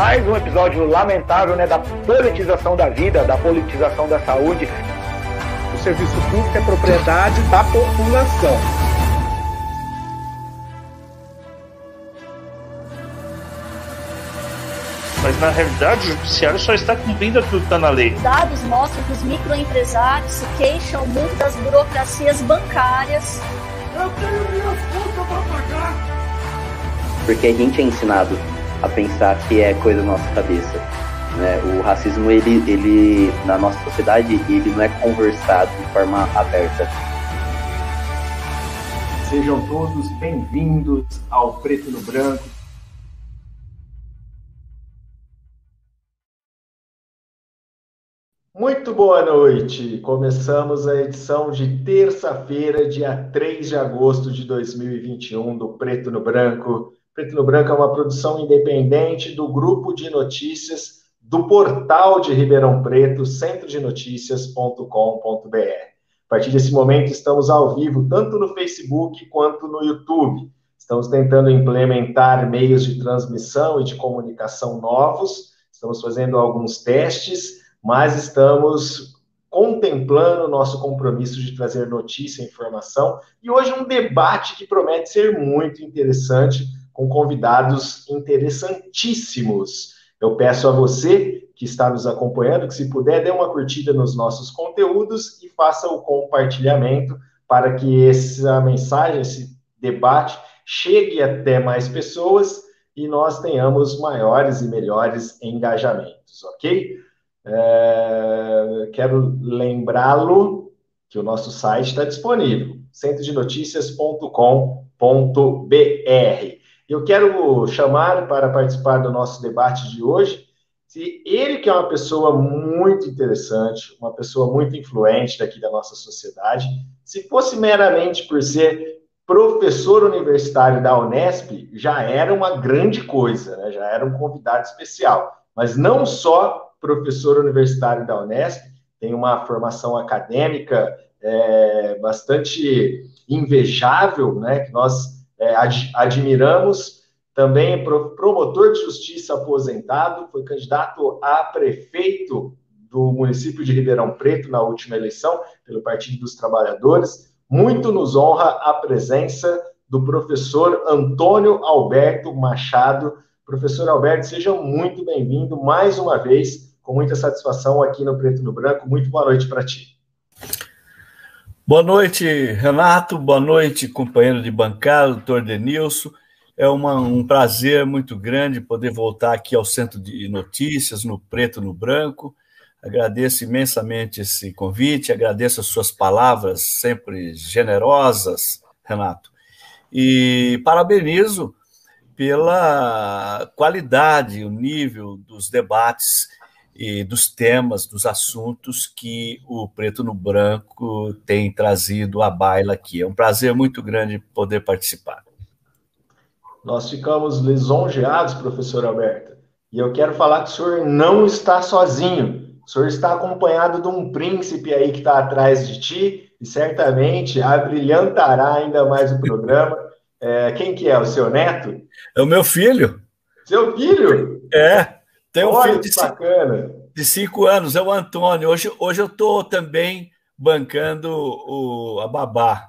mais um episódio lamentável, né, da politização da vida, da politização da saúde. O serviço público é propriedade da população. Mas, na realidade, o judiciário só está cumprindo aquilo que está na lei. Dados mostram que os microempresários se queixam muito das burocracias bancárias. Eu tenho minhas contas para pagar. Porque a gente é ensinado a pensar que é coisa da nossa cabeça, né? O racismo, ele na nossa sociedade, ele não é conversado de forma aberta. Sejam todos bem-vindos ao Preto no Branco. Muito boa noite! Começamos a edição de terça-feira, dia 3 de agosto de 2021, do Preto no Branco. Preto no Branco é uma produção independente do grupo de notícias do portal de Ribeirão Preto, centrodenoticias.com.br. A partir desse momento estamos ao vivo, tanto no Facebook quanto no YouTube. Estamos tentando implementar meios de transmissão e de comunicação novos, estamos fazendo alguns testes, mas estamos contemplando o nosso compromisso de trazer notícia e informação. E hoje um debate que promete ser muito interessante, com convidados interessantíssimos. Eu peço a você que está nos acompanhando, que se puder, dê uma curtida nos nossos conteúdos e faça o compartilhamento para que essa mensagem, esse debate, chegue até mais pessoas e nós tenhamos maiores e melhores engajamentos, ok? Quero lembrá-lo que o nosso site está disponível, centrodenoticias.com.br. Eu quero chamar para participar do nosso debate de hoje, ele que é uma pessoa muito interessante, uma pessoa muito influente daqui da nossa sociedade. Se fosse meramente por ser professor universitário da Unesp, já era uma grande coisa, né? Já era um convidado especial. Mas não só professor universitário da Unesp, tem uma formação acadêmica bastante invejável, né, que nós admiramos. Também é promotor de justiça aposentado, foi candidato a prefeito do município de Ribeirão Preto na última eleição, pelo Partido dos Trabalhadores. Muito nos honra a presença do professor Antônio Alberto Machado. Professor Alberto, seja muito bem-vindo mais uma vez, com muita satisfação aqui no Preto no Branco. Muito boa noite para ti. Boa noite, Renato. Boa noite, companheiro de bancada, doutor Denilson. É um prazer muito grande poder voltar aqui ao Centro de Notícias, no Preto no Branco. Agradeço imensamente esse convite, agradeço as suas palavras sempre generosas, Renato. E parabenizo pela qualidade, o nível dos debates e dos temas, dos assuntos que o Preto no Branco tem trazido à baila aqui. É um prazer muito grande poder participar. Nós ficamos lisonjeados, professor Alberto, e eu quero falar que o senhor não está sozinho. O senhor está acompanhado de um príncipe aí que está atrás de ti e certamente abrilhantará ainda mais o programa. Quem que é? O seu neto? É o meu filho. Seu filho? Tem um filho de 5 anos, é o Antônio. Hoje eu estou também bancando a babá.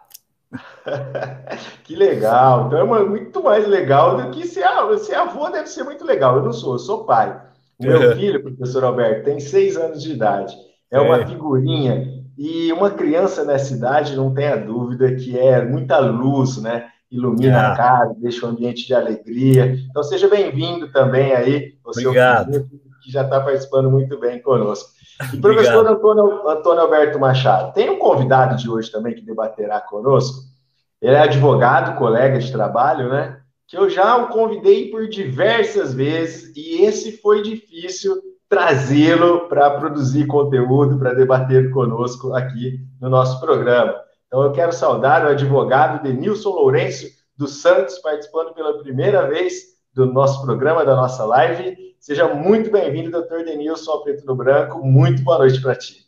Que legal. Então é muito mais legal do que ser avô, deve ser muito legal. Eu sou pai. O meu filho, professor Alberto, tem 6 anos de idade. É uma figurinha. E uma criança nessa idade, não tenha dúvida que é muita luz, né? Ilumina a casa, deixa um ambiente de alegria. Então, seja bem-vindo também aí, o seu filho, que já está participando muito bem conosco. E professor Antônio Alberto Machado, tem um convidado de hoje também que debaterá conosco. Ele é advogado, colega de trabalho, né? Que eu já o convidei por diversas vezes e esse foi difícil trazê-lo para produzir conteúdo, para debater conosco aqui no nosso programa. Então, eu quero saudar o advogado Denilson Lourenço dos Santos, participando pela primeira vez do nosso programa, da nossa live. Seja muito bem-vindo, doutor Denilson, ao Preto no Branco. Muito boa noite para ti.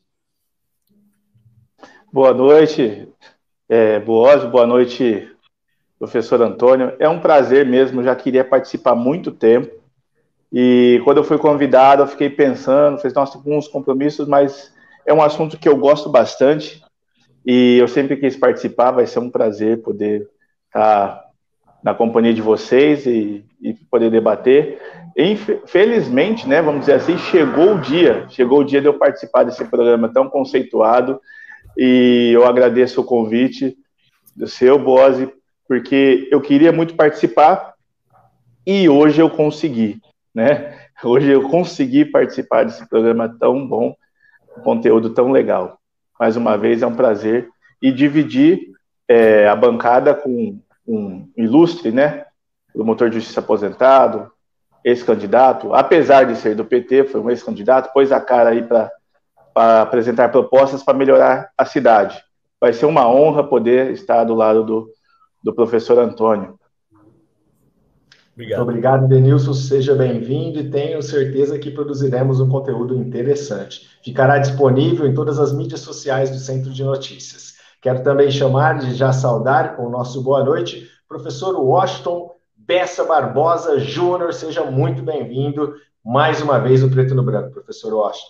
Boa noite, boa noite, professor Antônio. É um prazer mesmo, já queria participar há muito tempo. E quando eu fui convidado, eu fiquei pensando, fiz alguns compromissos, mas é um assunto que eu gosto bastante e eu sempre quis participar. Vai ser um prazer poder estar na companhia de vocês e poder debater. Infelizmente, né, vamos dizer assim, chegou o dia de eu participar desse programa tão conceituado, e eu agradeço o convite do seu, Boazzi, porque eu queria muito participar e hoje eu consegui, né? Hoje eu consegui participar desse programa tão bom, um conteúdo tão legal. Mais uma vez é um prazer, e dividir a bancada com um ilustre, né? Promotor de justiça aposentado, ex-candidato, apesar de ser do PT, foi um ex-candidato, pôs a cara aí para apresentar propostas para melhorar a cidade. Vai ser uma honra poder estar do lado do professor Antônio. Obrigado. Muito obrigado, Denilson. Seja bem-vindo e tenho certeza que produziremos um conteúdo interessante. Ficará disponível em todas as mídias sociais do Centro de Notícias. Quero também chamar de já saudar com o nosso boa noite, professor Washington Bessa Barbosa Júnior. Seja muito bem-vindo mais uma vez no Preto no Branco, professor Washington.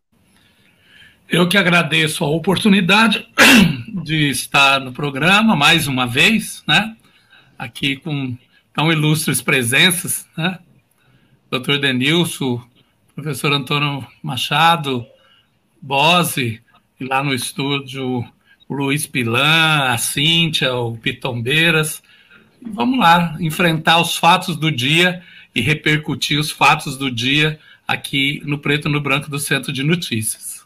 Eu que agradeço a oportunidade de estar no programa mais uma vez, né? Aqui com tão ilustres presenças, né? Dr. Denilson, professor Antônio Machado, Boazzi, e lá no estúdio o Luiz Pilan, a Cíntia, o Pitombeiras. E vamos lá, enfrentar os fatos do dia e repercutir os fatos do dia aqui no Preto no Branco do Centro de Notícias.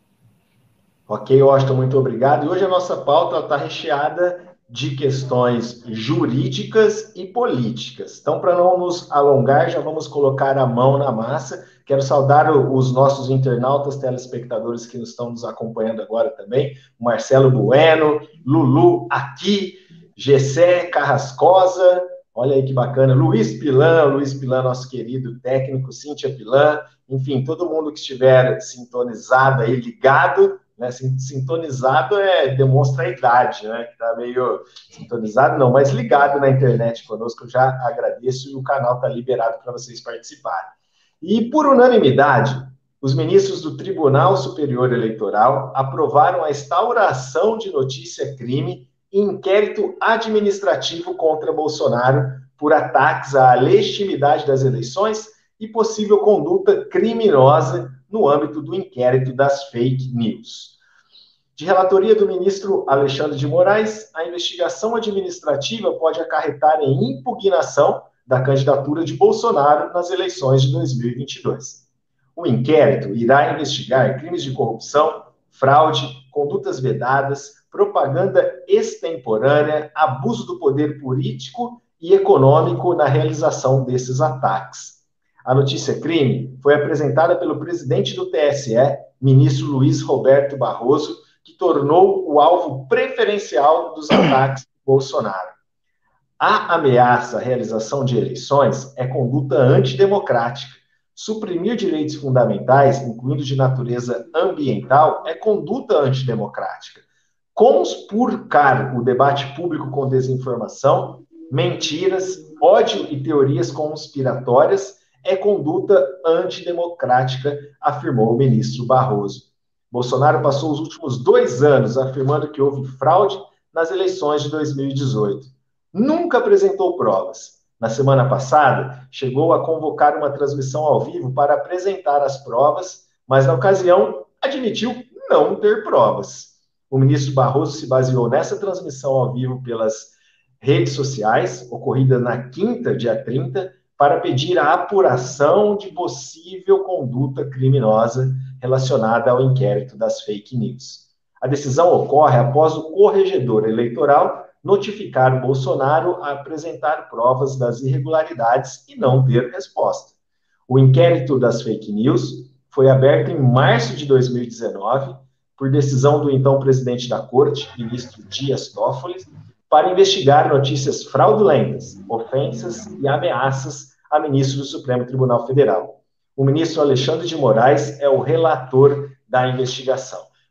Ok, Washington, muito obrigado. E hoje a nossa pauta está recheada de questões jurídicas e políticas. Então, para não nos alongar, já vamos colocar a mão na massa. Quero saudar os nossos internautas, telespectadores que estão nos acompanhando agora também. Marcelo Bueno, Lulu aqui, Gessé Carrascosa, olha aí que bacana, Luiz Pilan, nosso querido técnico, Cíntia Pilan, enfim, todo mundo que estiver sintonizado aí, ligado, né? Sintonizado demonstra a idade, né? Que tá meio sintonizado, não, mas ligado na internet conosco, eu já agradeço, e o canal está liberado para vocês participarem. E por unanimidade, os ministros do Tribunal Superior Eleitoral aprovaram a instauração de notícia-crime e inquérito administrativo contra Bolsonaro por ataques à legitimidade das eleições e possível conduta criminosa no âmbito do inquérito das fake news. De relatoria do ministro Alexandre de Moraes, a investigação administrativa pode acarretar em impugnação da candidatura de Bolsonaro nas eleições de 2022. O inquérito irá investigar crimes de corrupção, fraude, condutas vedadas, propaganda extemporânea, abuso do poder político e econômico na realização desses ataques. A notícia-crime foi apresentada pelo presidente do TSE, ministro Luiz Roberto Barroso, que tornou o alvo preferencial dos ataques de Bolsonaro. A ameaça à realização de eleições é conduta antidemocrática. Suprimir direitos fundamentais, incluindo de natureza ambiental, é conduta antidemocrática. Conspurcar o debate público com desinformação, mentiras, ódio e teorias conspiratórias é conduta antidemocrática, afirmou o ministro Barroso. Bolsonaro passou os últimos 2 anos afirmando que houve fraude nas eleições de 2018. Nunca apresentou provas. Na semana passada, chegou a convocar uma transmissão ao vivo para apresentar as provas, mas na ocasião admitiu não ter provas. O ministro Barroso se baseou nessa transmissão ao vivo pelas redes sociais, ocorrida na quinta, dia 30, para pedir a apuração de possível conduta criminosa relacionada ao inquérito das fake news. A decisão ocorre após o corregedor eleitoral notificar o Bolsonaro a apresentar provas das irregularidades e não ter resposta. O inquérito das fake news foi aberto em março de 2019 por decisão do então presidente da Corte, ministro Dias Toffoli, para investigar notícias fraudulentas, ofensas e ameaças a ministro do Supremo Tribunal Federal. O ministro Alexandre de Moraes é o relator da investigação.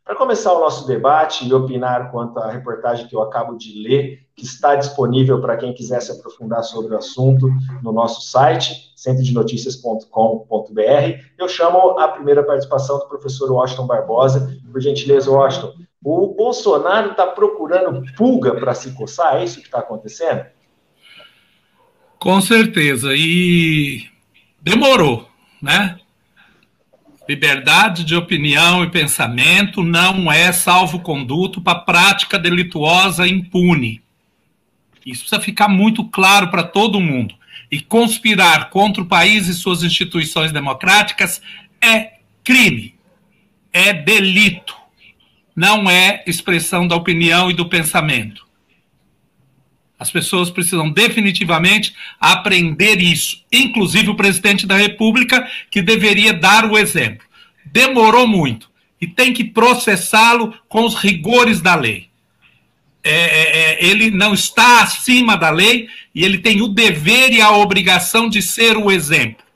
Para começar o nosso debate e opinar quanto à reportagem que eu acabo de ler, que está disponível para quem quiser se aprofundar sobre o assunto no nosso site, centrodenoticias.com.br, eu chamo a primeira participação do professor Washington Barbosa. Por gentileza, Washington, o Bolsonaro está procurando pulga para se coçar? É isso que está acontecendo? Com certeza, e demorou, né? Liberdade de opinião e pensamento não é salvo-conduto para prática delituosa impune. Isso precisa ficar muito claro para todo mundo. E conspirar contra o país e suas instituições democráticas é crime, é delito, não é expressão da opinião e do pensamento. As pessoas precisam definitivamente aprender isso, inclusive o presidente da República, que deveria dar o exemplo. Demorou muito e tem que processá-lo com os rigores da lei. Ele não está acima da lei e ele tem o dever e a obrigação de ser o exemplo.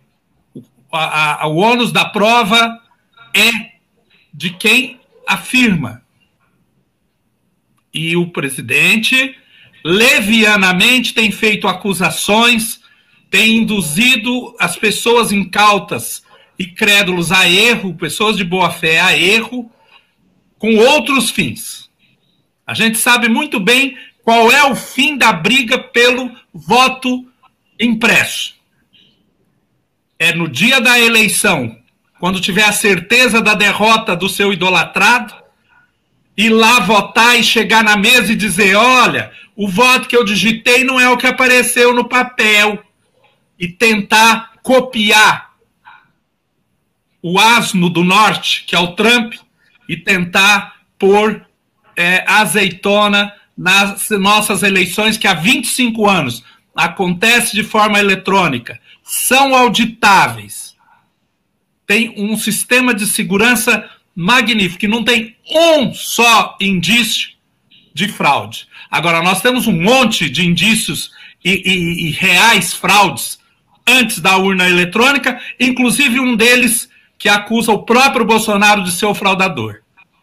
O ônus da prova é de quem afirma. E o presidente levianamente tem feito acusações, tem induzido as pessoas incautas e crédulos a erro, pessoas de boa fé a erro, com outros fins. A gente sabe muito bem qual é o fim da briga pelo voto impresso. É no dia da eleição, quando tiver a certeza da derrota do seu idolatrado, ir lá votar e chegar na mesa e dizer, olha, o voto que eu digitei não é o que apareceu no papel. E tentar copiar o asno do norte, que é o Trump, e tentar pôr azeitona nas nossas eleições, que há 25 anos acontece de forma eletrônica, são auditáveis. Tem um sistema de segurança magnífico, que não tem um só indício de fraude. Agora, nós temos um monte de indícios e reais fraudes antes da urna eletrônica, inclusive um deles que acusa o próprio Bolsonaro de ser o fraudador.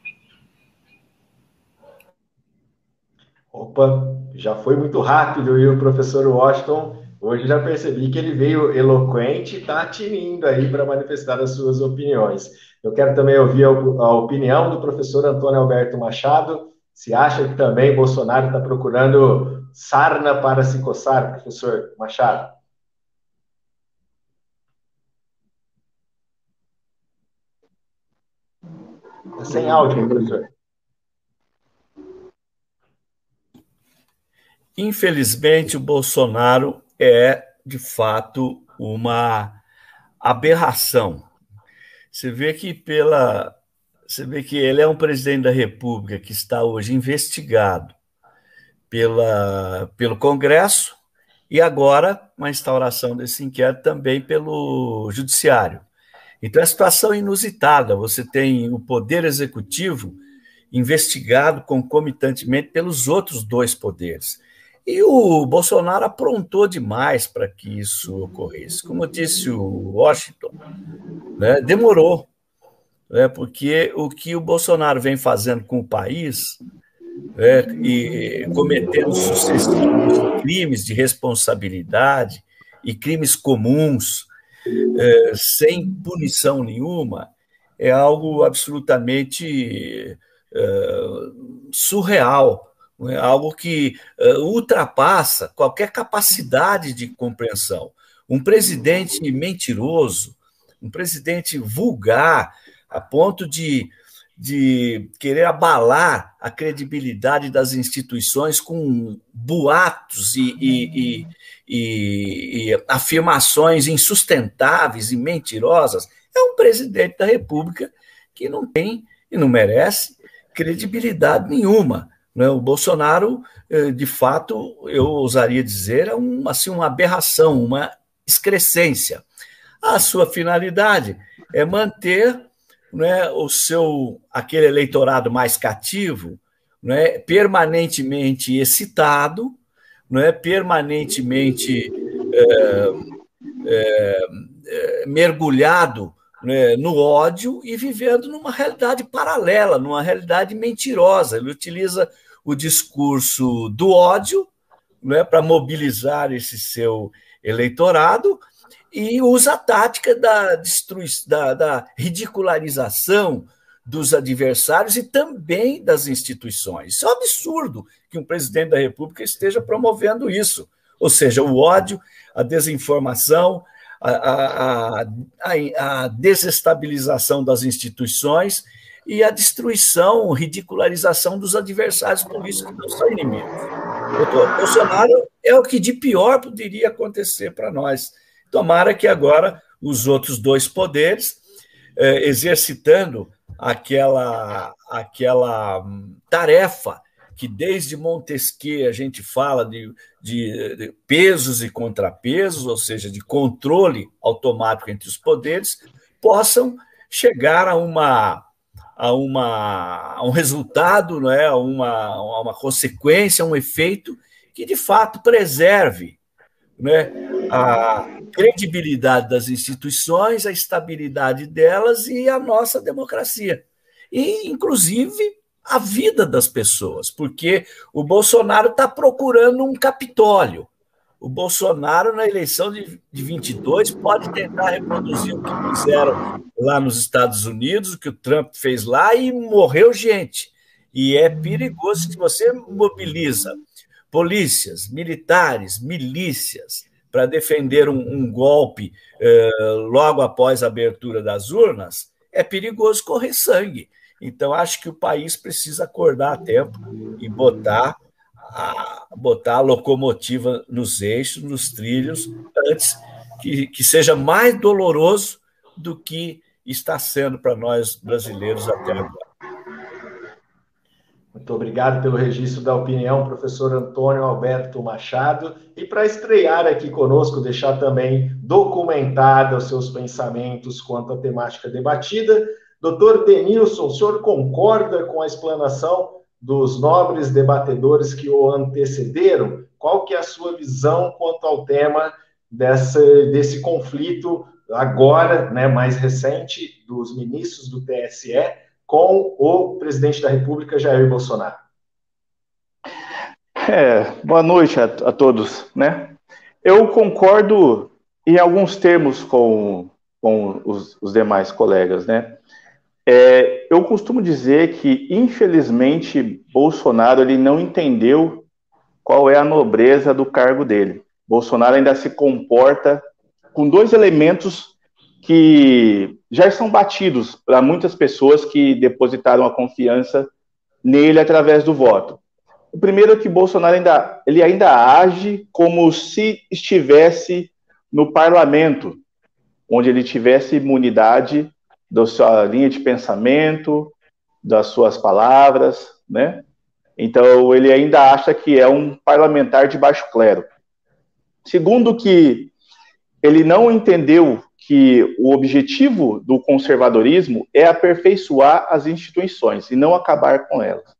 Opa, já foi muito rápido, e o professor Washington, hoje já percebi que ele veio eloquente e está tinindo aí para manifestar as suas opiniões. Eu quero também ouvir a opinião do professor Antônio Alberto Machado. Se acha que também Bolsonaro está procurando sarna para se coçar, professor Machado? Sem áudio, professor. Infelizmente, o Bolsonaro é, de fato, uma aberração. Você vê que ele é um presidente da República que está hoje investigado pelo Congresso e agora uma instauração desse inquérito também pelo Judiciário. Então, é uma situação inusitada. Você tem o Poder Executivo investigado concomitantemente pelos outros dois poderes. E o Bolsonaro aprontou demais para que isso ocorresse. Como disse o Washington, né, demorou, né, porque o que o Bolsonaro vem fazendo com o país, e cometendo sucessivos crimes de responsabilidade e crimes comuns, sem punição nenhuma, é algo absolutamente surreal. É algo que ultrapassa qualquer capacidade de compreensão. Um presidente mentiroso, um presidente vulgar, a ponto de querer abalar a credibilidade das instituições com boatos e afirmações insustentáveis e mentirosas, é um presidente da República que não tem e não merece credibilidade nenhuma. O Bolsonaro, de fato, eu ousaria dizer, é uma aberração, uma excrescência. A sua finalidade é manter, né, aquele eleitorado mais cativo, né, permanentemente excitado, né, permanentemente mergulhado né, no ódio e vivendo numa realidade paralela, numa realidade mentirosa. Ele utiliza o discurso do ódio, né, para mobilizar esse seu eleitorado e usa a tática da ridicularização dos adversários e também das instituições. Isso é um absurdo que um presidente da República esteja promovendo isso. Ou seja, o ódio, a desinformação, a desestabilização das instituições e a destruição, ridicularização dos adversários políticos que não são inimigos. O Bolsonaro é o que de pior poderia acontecer para nós. Tomara que agora os outros dois poderes, exercitando aquela tarefa que desde Montesquieu a gente fala de pesos e contrapesos, ou seja, de controle automático entre os poderes, possam chegar a um resultado, não é? a uma consequência, um efeito que, de fato, preserve, né, a credibilidade das instituições, a estabilidade delas e a nossa democracia. E, inclusive, a vida das pessoas, porque o Bolsonaro está procurando um Capitólio. O Bolsonaro, na eleição de 22, pode tentar reproduzir o que fizeram lá nos Estados Unidos, o que o Trump fez lá, e morreu gente. E é perigoso que você mobiliza polícias, militares, milícias, para defender um golpe logo após a abertura das urnas, é perigoso correr sangue. Então, acho que o país precisa acordar a tempo e botar a locomotiva nos eixos, nos trilhos, antes que seja mais doloroso do que está sendo para nós brasileiros até agora. Muito obrigado pelo registro da opinião, professor Antônio Alberto Machado. E para estrear aqui conosco, deixar também documentada os seus pensamentos quanto à temática debatida, doutor Denilson, o senhor concorda com a explanação dos nobres debatedores que o antecederam? Qual que é a sua visão quanto ao tema desse conflito agora, né, mais recente, dos ministros do TSE com o presidente da República, Jair Bolsonaro? Boa noite a todos, né? Eu concordo em alguns termos com os demais colegas, né? Eu costumo dizer que, infelizmente, Bolsonaro ele não entendeu qual é a nobreza do cargo dele. Bolsonaro ainda se comporta com dois elementos que já são batidos para muitas pessoas que depositaram a confiança nele através do voto. O primeiro é que Bolsonaro ainda age como se estivesse no parlamento, onde ele tivesse imunidade da sua linha de pensamento, das suas palavras, né? Então, ele ainda acha que é um parlamentar de baixo clero. Segundo, que ele não entendeu que o objetivo do conservadorismo é aperfeiçoar as instituições e não acabar com elas.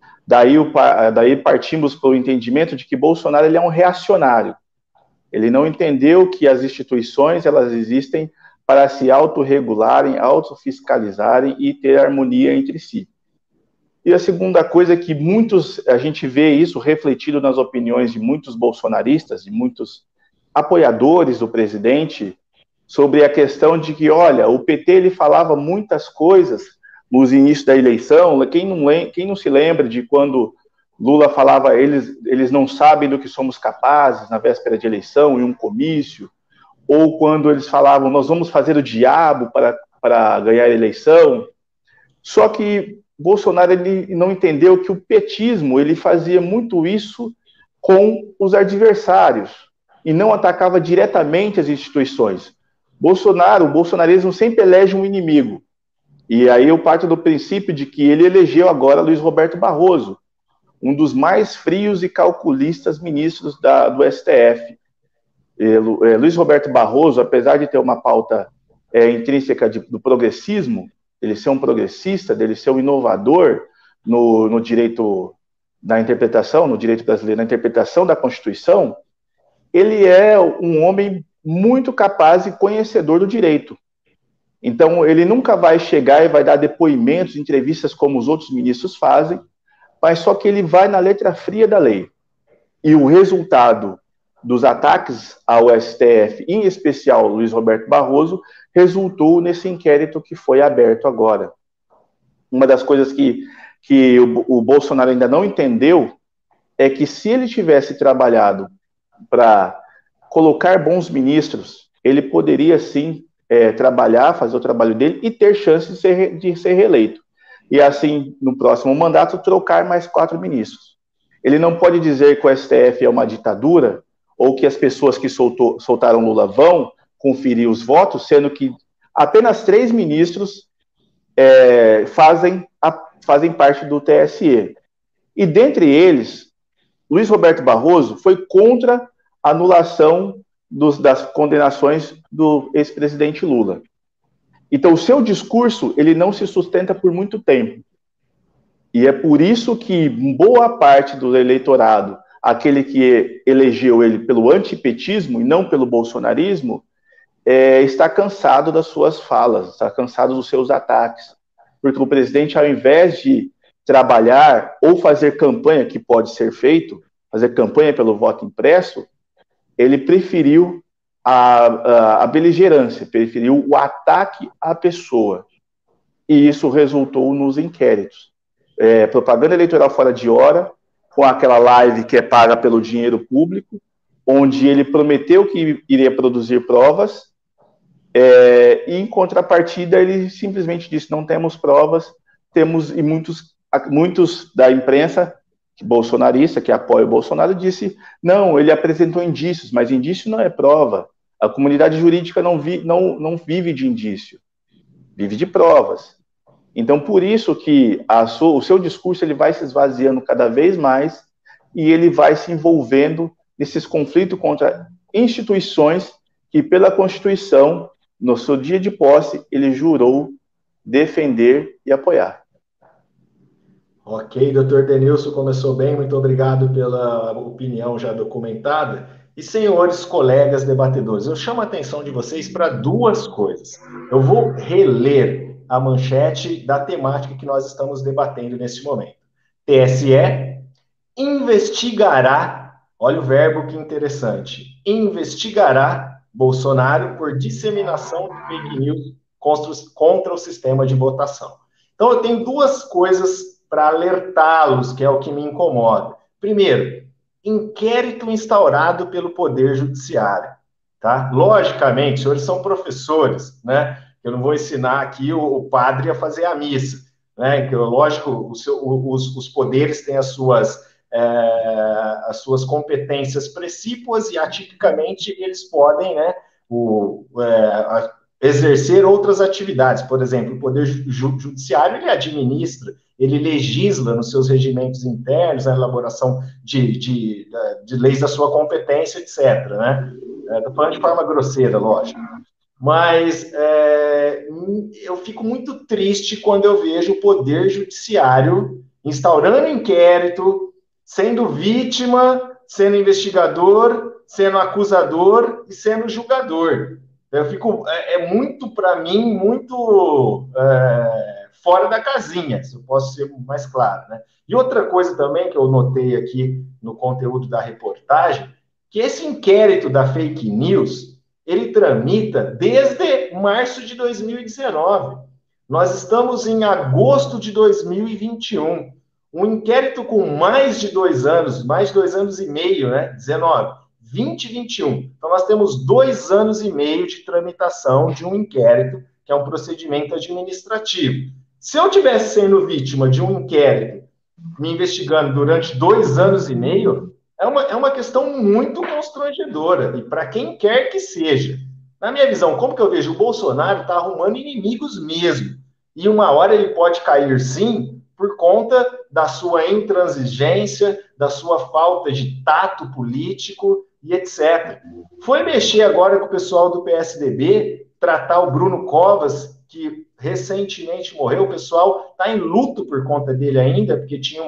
Daí partimos para o entendimento de que Bolsonaro ele é um reacionário. Ele não entendeu que as instituições elas existem para se autorregularem, autofiscalizarem e ter harmonia entre si. E a segunda coisa é que a gente vê isso refletido nas opiniões de muitos bolsonaristas, de muitos apoiadores do presidente, sobre a questão de que, olha, o PT ele falava muitas coisas nos inícios da eleição. Quem não se lembra de quando Lula falava, eles não sabem do que somos capazes na véspera de eleição, em um comício, ou quando eles falavam, nós vamos fazer o diabo para ganhar a eleição. Só que Bolsonaro ele não entendeu que o petismo ele fazia muito isso com os adversários e não atacava diretamente as instituições. O bolsonarismo sempre elege um inimigo. E aí eu parto do princípio de que ele elegeu agora Luiz Roberto Barroso, um dos mais frios e calculistas ministros do STF. Luiz Roberto Barroso, apesar de ter uma pauta intrínseca do progressismo, ele ser um progressista, dele ser um inovador no direito da interpretação, no direito brasileiro, na interpretação da Constituição, ele é um homem muito capaz e conhecedor do direito. Então, ele nunca vai chegar e vai dar depoimentos, entrevistas como os outros ministros fazem, mas só que ele vai na letra fria da lei. E o resultado dos ataques ao STF, em especial Luiz Roberto Barroso, resultou nesse inquérito que foi aberto agora. Uma das coisas que o Bolsonaro ainda não entendeu é que se ele tivesse trabalhado para colocar bons ministros, ele poderia sim trabalhar, fazer o trabalho dele e ter chance de ser reeleito. E assim, no próximo mandato, trocar mais 4 ministros. Ele não pode dizer que o STF é uma ditadura ou que as pessoas que soltaram Lula vão conferir os votos, sendo que apenas 3 ministros fazem parte do TSE. E dentre eles, Luiz Roberto Barroso foi contra a anulação das condenações do ex-presidente Lula. Então, o seu discurso, ele não se sustenta por muito tempo. E é por isso que boa parte do eleitorado, aquele que elegeu ele pelo antipetismo e não pelo bolsonarismo, está cansado das suas falas, está cansado dos seus ataques. Porque o presidente, ao invés de trabalhar ou fazer campanha, que pode ser feito, fazer campanha pelo voto impresso, ele preferiu a beligerância, preferiu o ataque à pessoa. E isso resultou nos inquéritos. Propaganda eleitoral fora de hora, com aquela live que é paga pelo dinheiro público, onde ele prometeu que iria produzir provas, e em contrapartida ele simplesmente disse, não temos provas, e muitos da imprensa bolsonarista, que apoia o Bolsonaro, disse, não, ele apresentou indícios, mas indício não é prova. A comunidade jurídica não vive de indício, vive de provas. Então, por isso que o seu discurso ele vai se esvaziando cada vez mais e ele vai se envolvendo nesses conflitos contra instituições que, pela Constituição, no seu dia de posse, ele jurou defender e apoiar. Ok, doutor Denilson, começou bem, muito obrigado pela opinião já documentada. E, senhores colegas debatedores, eu chamo a atenção de vocês para 2 coisas. Eu vou reler a manchete da temática que nós estamos debatendo nesse momento. TSE investigará, olha o verbo que interessante, investigará Bolsonaro por disseminação de fake news contra o sistema de votação. Então, eu tenho 2 coisas para alertá-los, que é o que me incomoda. Primeiro, inquérito instaurado pelo Poder Judiciário. Tá? Logicamente, os senhores são professores, né? Eu não vou ensinar aqui o padre a fazer a missa. Né? Que, lógico, os poderes têm as suas competências precípuas e, atipicamente, eles podem, né, exercer outras atividades. Por exemplo, o Poder Judiciário, ele administra, ele legisla nos seus regimentos internos, a elaboração de leis da sua competência, etc. Né? Estou falando de forma grosseira, lógico. Mas eu fico muito triste quando eu vejo o Poder Judiciário instaurando inquérito, sendo vítima, sendo investigador, sendo acusador e sendo julgador. Eu fico, muito, para mim, muito fora da casinha, se eu posso ser mais claro, né? E outra coisa também que eu notei aqui no conteúdo da reportagem, que esse inquérito da fake news, ele tramita desde março de 2019. Nós estamos em agosto de 2021. Um inquérito com mais de 2 anos, mais de 2 anos e meio, né? 19, 20 e 21. Então, nós temos 2 anos e meio de tramitação de um inquérito, que é um procedimento administrativo. Se eu tivesse sendo vítima de um inquérito, me investigando durante 2 anos e meio, é uma questão muito constrangedora, e para quem quer que seja. Na minha visão, como que eu vejo? O Bolsonaro está arrumando inimigos mesmo, e uma hora ele pode cair, sim, por conta da sua intransigência, da sua falta de tato político e etc. Foi mexer agora com o pessoal do PSDB, tratar o Bruno Covas, que recentemente morreu, o pessoal está em luto por conta dele ainda, porque tinha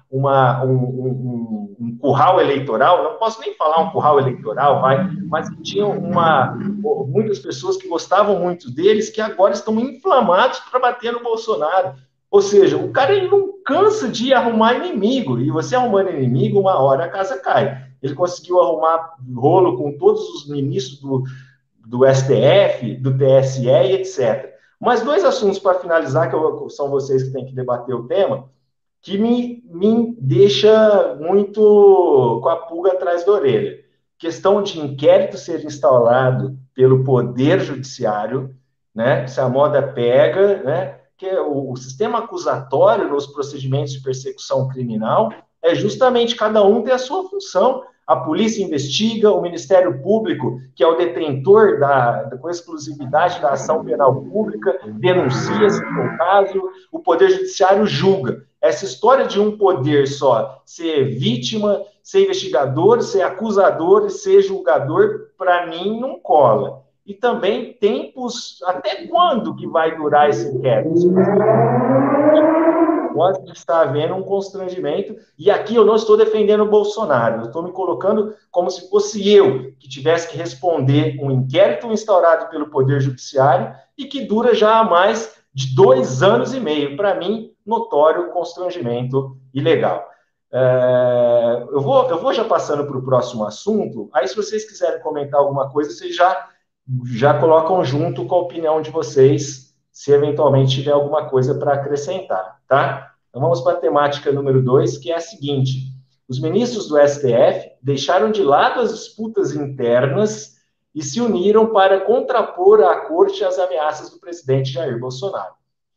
um curral eleitoral, não posso nem falar um curral eleitoral, mas que tinha muitas pessoas que gostavam muito deles, que agora estão inflamados para bater no Bolsonaro. Ou seja, o cara ele não cansa de arrumar inimigo, e você arrumando inimigo, uma hora a casa cai. Ele conseguiu arrumar rolo com todos os ministros do STF, do TSE e etc. Mas 2 assuntos para finalizar, que são vocês que têm que debater o tema, que me deixa muito com a pulga atrás da orelha. Questão de inquérito ser instaurado pelo Poder Judiciário, né? Se a moda pega, né? Que o sistema acusatório nos procedimentos de persecução criminal é justamente cada um ter a sua função. A polícia investiga, o Ministério Público, que é o detentor com exclusividade da ação penal pública, denuncia se for o caso, o Poder Judiciário julga. Essa história de um poder só ser vítima, ser investigador, ser acusador e ser julgador, para mim, não cola. E também tempos, até quando que vai durar esse inquérito? Pode estar havendo um constrangimento, e aqui eu não estou defendendo o Bolsonaro, eu estou me colocando como se fosse eu que tivesse que responder um inquérito instaurado pelo Poder Judiciário e que dura já há mais de 2 anos e meio. Para mim, notório constrangimento ilegal. Eu vou já passando para o próximo assunto, aí se vocês quiserem comentar alguma coisa, vocês já colocam junto com a opinião de vocês, se eventualmente tiver alguma coisa para acrescentar, tá? Então vamos para a temática número 2, que é a seguinte: os ministros do STF deixaram de lado as disputas internas e se uniram para contrapor à corte as ameaças do presidente Jair Bolsonaro.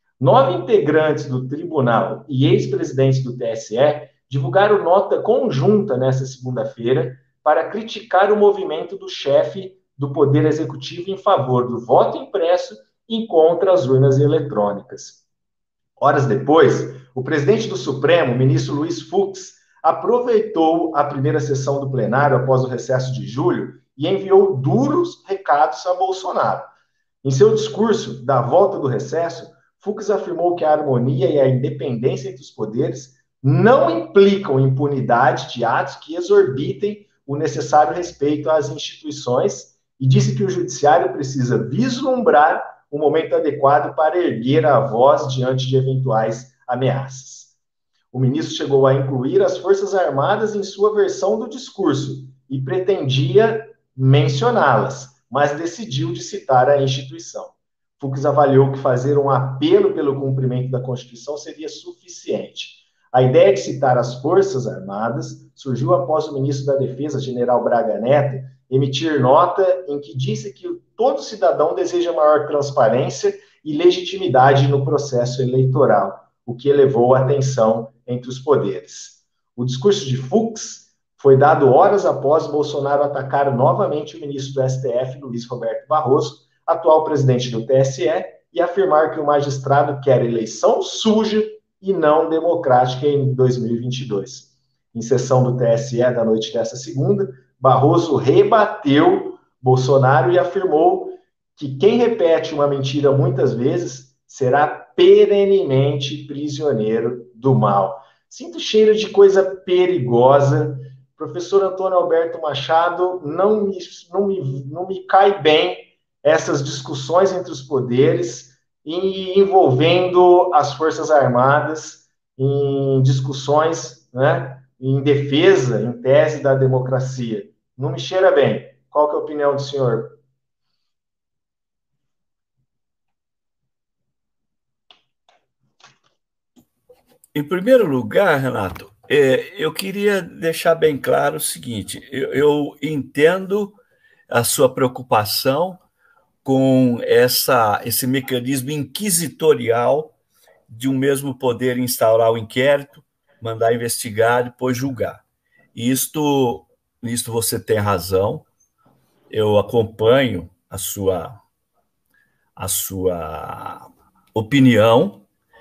9 integrantes do tribunal e ex-presidentes do TSE divulgaram nota conjunta nesta segunda-feira para criticar o movimento do chefe do Poder Executivo em favor do voto impresso e contra as urnas eletrônicas. Horas depois, o presidente do Supremo, o ministro Luiz Fux, aproveitou a primeira sessão do plenário após o recesso de julho e enviou duros recados a Bolsonaro. Em seu discurso da volta do recesso, Fux afirmou que a harmonia e a independência entre os poderes não implicam impunidade de atos que exorbitem o necessário respeito às instituições e disse que o judiciário precisa vislumbrar o momento adequado para erguer a voz diante de eventuais ameaças. O ministro chegou a incluir as Forças Armadas em sua versão do discurso e pretendia mencioná-las, mas decidiu de citar a instituição. Fux avaliou que fazer um apelo pelo cumprimento da Constituição seria suficiente. A ideia de citar as Forças Armadas surgiu após o ministro da Defesa, general Braga Neto, emitir nota em que disse que todo cidadão deseja maior transparência e legitimidade no processo eleitoral, o que elevou a tensão entre os poderes. O discurso de Fux foi dado horas após Bolsonaro atacar novamente o ministro do STF, Luiz Roberto Barroso, atual presidente do TSE, e afirmar que o magistrado quer eleição suja e não democrática em 2022. Em sessão do TSE da noite desta segunda, Barroso rebateu Bolsonaro e afirmou que quem repete uma mentira muitas vezes será perenemente prisioneiro do mal. Sinto cheiro de coisa perigosa. Professor Antônio Alberto Machado, não me cai bem essas discussões entre os poderes e envolvendo as Forças Armadas em discussões, né, em defesa, em tese da democracia. Não me cheira bem. Qual que é a opinião do senhor? Em primeiro lugar, Renato, eu queria deixar bem claro o seguinte: eu entendo a sua preocupação com esse mecanismo inquisitorial de um mesmo poder instaurar o inquérito, mandar investigar, depois julgar. Nisto você tem razão. Eu acompanho a sua opinião.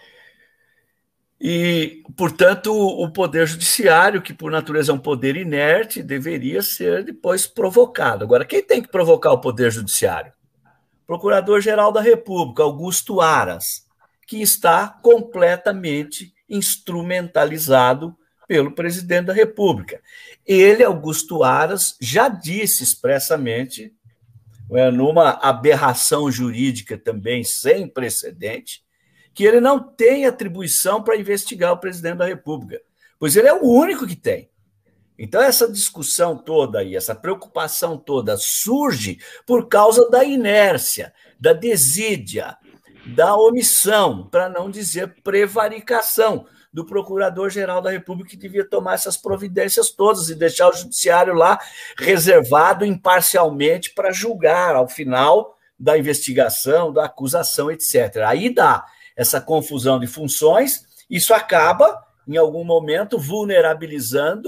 E, portanto, o Poder Judiciário, que por natureza é um poder inerte, deveria ser depois provocado. Agora, quem tem que provocar o Poder Judiciário? Procurador-Geral da República, Augusto Aras, que está completamente instrumentalizado pelo presidente da República. Ele, Augusto Aras, já disse expressamente, numa aberração jurídica também sem precedente, que ele não tem atribuição para investigar o presidente da República, pois ele é o único que tem. Então, essa discussão toda aí, essa preocupação toda surge por causa da inércia, da desídia, da omissão, para não dizer prevaricação, do Procurador-Geral da República, que devia tomar essas providências todas e deixar o judiciário lá reservado imparcialmente para julgar ao final da investigação, da acusação, etc. Aí dá essa confusão de funções, isso acaba, em algum momento, vulnerabilizando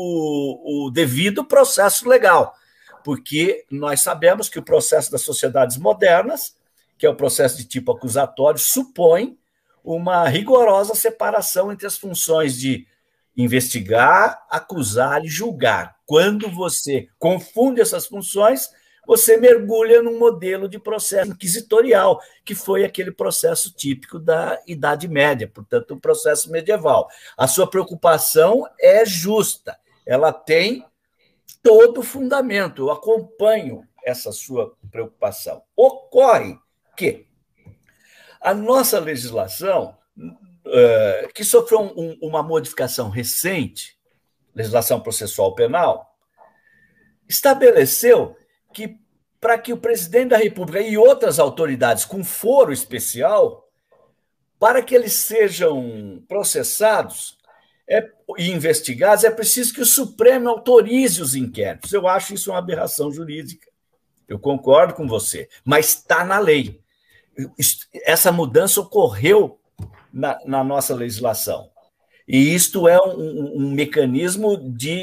o devido processo legal, porque nós sabemos que o processo das sociedades modernas, que é o processo de tipo acusatório, supõe uma rigorosa separação entre as funções de investigar, acusar e julgar. Quando você confunde essas funções, você mergulha num modelo de processo inquisitorial, que foi aquele processo típico da Idade Média, portanto, o processo medieval. A sua preocupação é justa, ela tem todo o fundamento, eu acompanho essa sua preocupação. Ocorre que a nossa legislação, que sofreu uma modificação recente, legislação processual penal, estabeleceu que, para que o presidente da República e outras autoridades com foro especial, para que eles sejam processados e investigados, é preciso que o Supremo autorize os inquéritos. Eu acho isso uma aberração jurídica. Eu concordo com você, mas está na lei. Essa mudança ocorreu na nossa legislação. E isto é um mecanismo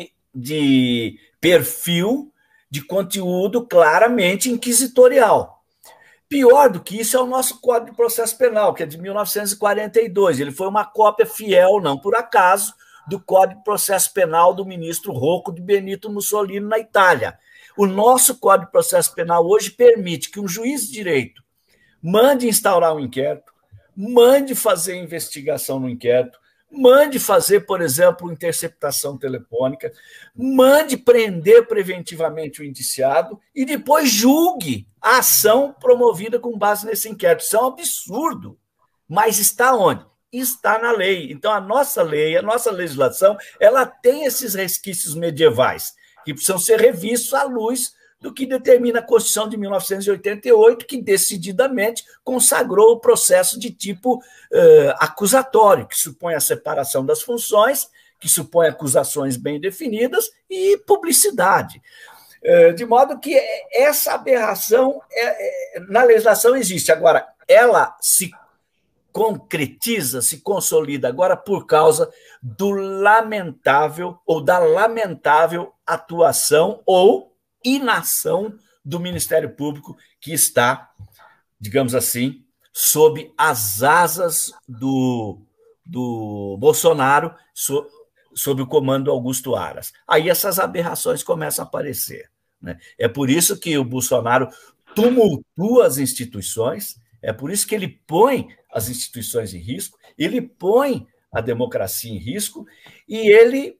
de perfil, de conteúdo claramente inquisitorial. Pior do que isso é o nosso Código de Processo Penal, que é de 1942. Ele foi uma cópia fiel, não por acaso, do Código de Processo Penal do ministro Rocco de Benito Mussolini na Itália. O nosso Código de Processo Penal hoje permite que um juiz de direito mande instaurar um inquérito, mande fazer investigação no inquérito, mande fazer, por exemplo, interceptação telefônica, mande prender preventivamente o indiciado e depois julgue a ação promovida com base nesse inquérito. Isso é um absurdo. Mas está onde? Está na lei. Então, a nossa lei, a nossa legislação, ela tem esses resquícios medievais que precisam ser revistos à luz do que determina a Constituição de 1988, que decididamente consagrou o processo de tipo acusatório, que supõe a separação das funções, que supõe acusações bem definidas e publicidade. De modo que essa aberração na legislação existe. Agora, ela se concretiza, se consolida agora por causa do lamentável ou da lamentável atuação ou inação do Ministério Público, que está, digamos assim, sob as asas do Bolsonaro, sob o comando do Augusto Aras. Aí essas aberrações começam a aparecer, né? É por isso que o Bolsonaro tumultua as instituições, é por isso que ele põe as instituições em risco, ele põe a democracia em risco e ele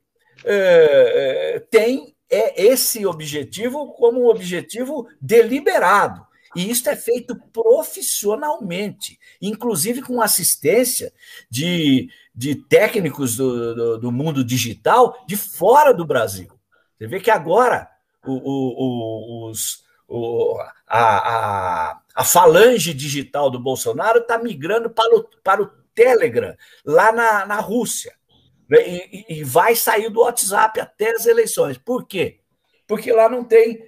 tem esse objetivo como um objetivo deliberado. E isso é feito profissionalmente, inclusive com assistência de técnicos do mundo digital de fora do Brasil. Você vê que agora a falange digital do Bolsonaro está migrando para o Telegram, lá na Rússia. E vai sair do WhatsApp até as eleições. Por quê? Porque lá não tem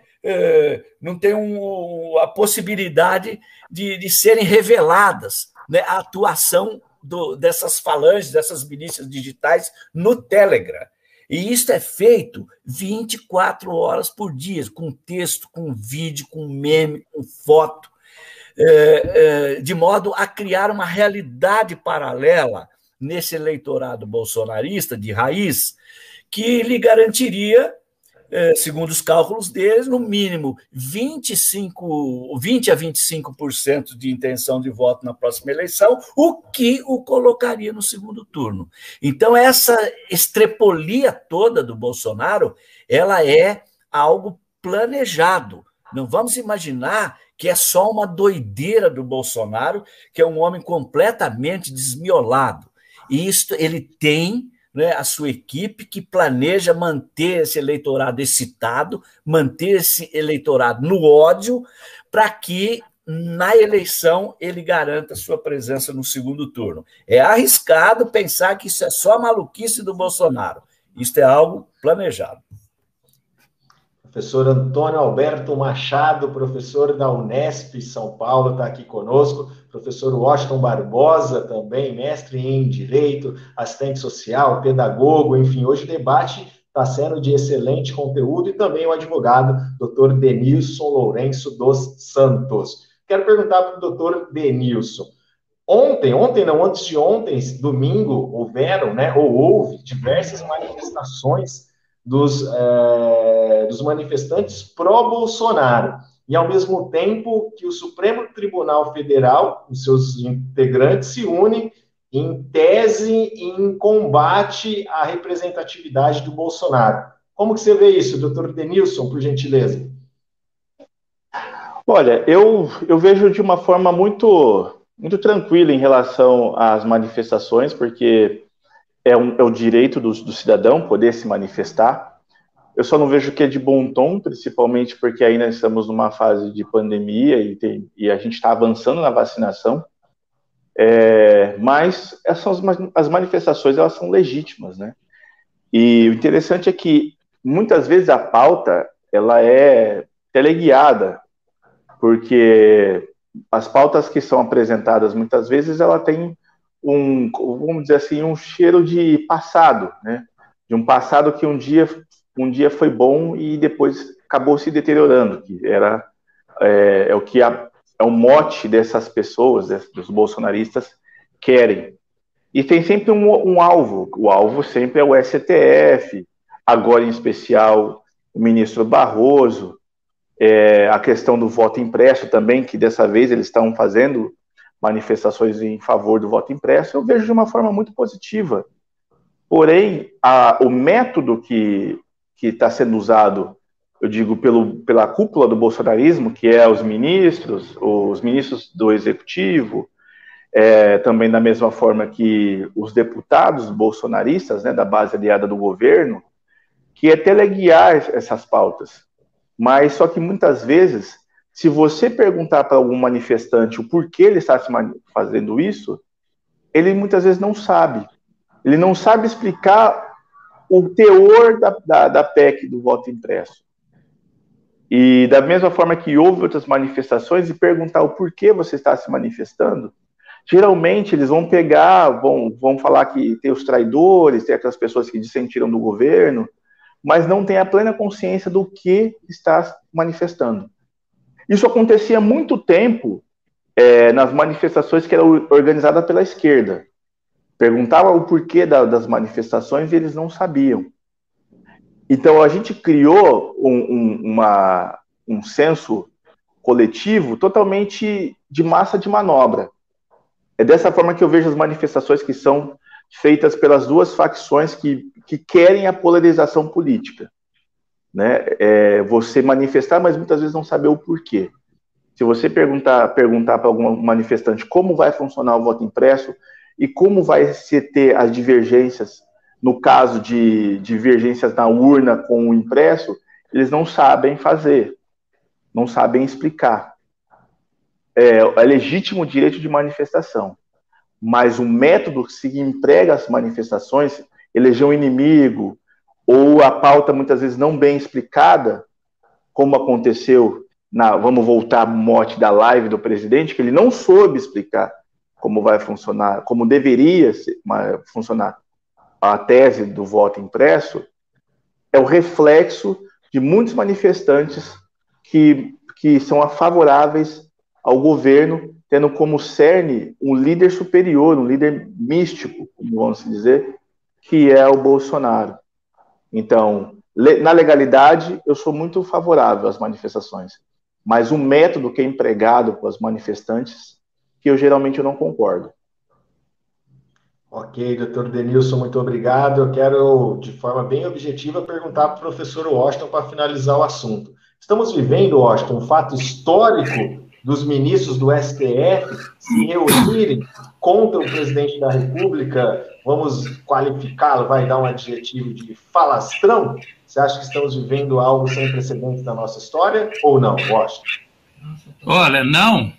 a possibilidade de serem reveladas, né, a atuação dessas falanges, dessas milícias digitais no Telegram. E isso é feito 24 horas por dia, com texto, com vídeo, com meme, com foto, de modo a criar uma realidade paralela nesse eleitorado bolsonarista de raiz, que lhe garantiria segundo os cálculos deles, no mínimo 20 a 25% de intenção de voto na próxima eleição, o que o colocaria no segundo turno. Então, essa estrepolia toda do Bolsonaro, ela é algo planejado. Não vamos imaginar que é só uma doideira do Bolsonaro, que é um homem completamente desmiolado. E isso, ele tem, né, a sua equipe que planeja manter esse eleitorado excitado, manter esse eleitorado no ódio, para que na eleição ele garanta sua presença no segundo turno. É arriscado pensar que isso é só maluquice do Bolsonaro. Isso é algo planejado. Professor Antônio Alberto Machado, professor da Unesp São Paulo, está aqui conosco. Professor Washington Barbosa, também mestre em Direito, assistente social, pedagogo, enfim, hoje o debate está sendo de excelente conteúdo, e também o advogado, doutor Denilson Lourenço dos Santos. Quero perguntar para o doutor Denilson. Antes de ontem, domingo, houve diversas manifestações dos manifestantes pró-Bolsonaro, e ao mesmo tempo que o Supremo Tribunal Federal, os seus integrantes, se unem em tese em combate à representatividade do Bolsonaro. Como que você vê isso, doutor Denilson, por gentileza? Olha, eu vejo de uma forma muito tranquila em relação às manifestações, porque é o direito do cidadão poder se manifestar. Eu só não vejo que é de bom tom, principalmente porque ainda estamos numa fase de pandemia e a gente está avançando na vacinação. Mas as manifestações, elas são legítimas, né? E o interessante é que muitas vezes a pauta ela é teleguiada, porque as pautas que são apresentadas muitas vezes ela tem vamos dizer assim, um cheiro de passado, né? De um passado que um dia foi bom e depois acabou se deteriorando, que é o mote dessas pessoas, dos bolsonaristas, querem. E tem sempre um alvo. O alvo sempre é o STF, agora em especial o ministro Barroso, a questão do voto impresso também, que dessa vez eles estão fazendo manifestações em favor do voto impresso. Eu vejo de uma forma muito positiva. Porém, o método que está sendo usado, eu digo, pela cúpula do bolsonarismo, que é os ministros do executivo, também da mesma forma que os deputados bolsonaristas, né, da base aliada do governo, que é teleguiar essas pautas. Mas só que muitas vezes, se você perguntar para algum manifestante o porquê ele está fazendo isso, ele muitas vezes não sabe. Ele não sabe explicar o teor da PEC do voto impresso. E da mesma forma que houve outras manifestações, e perguntar o porquê você está se manifestando, geralmente eles vão vão falar que tem os traidores, tem aquelas pessoas que dissentiram do governo, mas não tem a plena consciência do que está manifestando. Isso acontecia há muito tempo nas manifestações que eram organizadas pela esquerda. Perguntava o porquê das manifestações e eles não sabiam. Então, a gente criou um senso coletivo totalmente de massa de manobra. É dessa forma que eu vejo as manifestações que são feitas pelas duas facções que querem a polarização política. Né? Você manifestar, mas muitas vezes não saber o porquê. Se você perguntar para algum manifestante como vai funcionar o voto impresso e como vai se ter as divergências, no caso de divergências na urna com o impresso, eles não sabem fazer, não sabem explicar. É legítimo o direito de manifestação, mas o método que se emprega às manifestações, eleger um inimigo, ou a pauta muitas vezes não bem explicada, como aconteceu vamos voltar ao mote da live do presidente, que ele não soube explicar como vai funcionar, como deveria funcionar a tese do voto impresso, é o reflexo de muitos manifestantes que são favoráveis ao governo, tendo como cerne um líder superior, um líder místico, como vamos dizer, que é o Bolsonaro. Então, Na legalidade, eu sou muito favorável às manifestações, mas o método que é empregado para os manifestantes, que eu geralmente não concordo. Ok, doutor Denilson, muito obrigado. Eu quero, de forma bem objetiva, perguntar para o professor Washington para finalizar o assunto. Estamos vivendo, Washington, um fato histórico dos ministros do STF se reunirem contra o presidente da República, vamos qualificá-lo, vai dar um adjetivo de falastrão? Você acha que estamos vivendo algo sem precedentes na nossa história ou não, Washington? Olha, não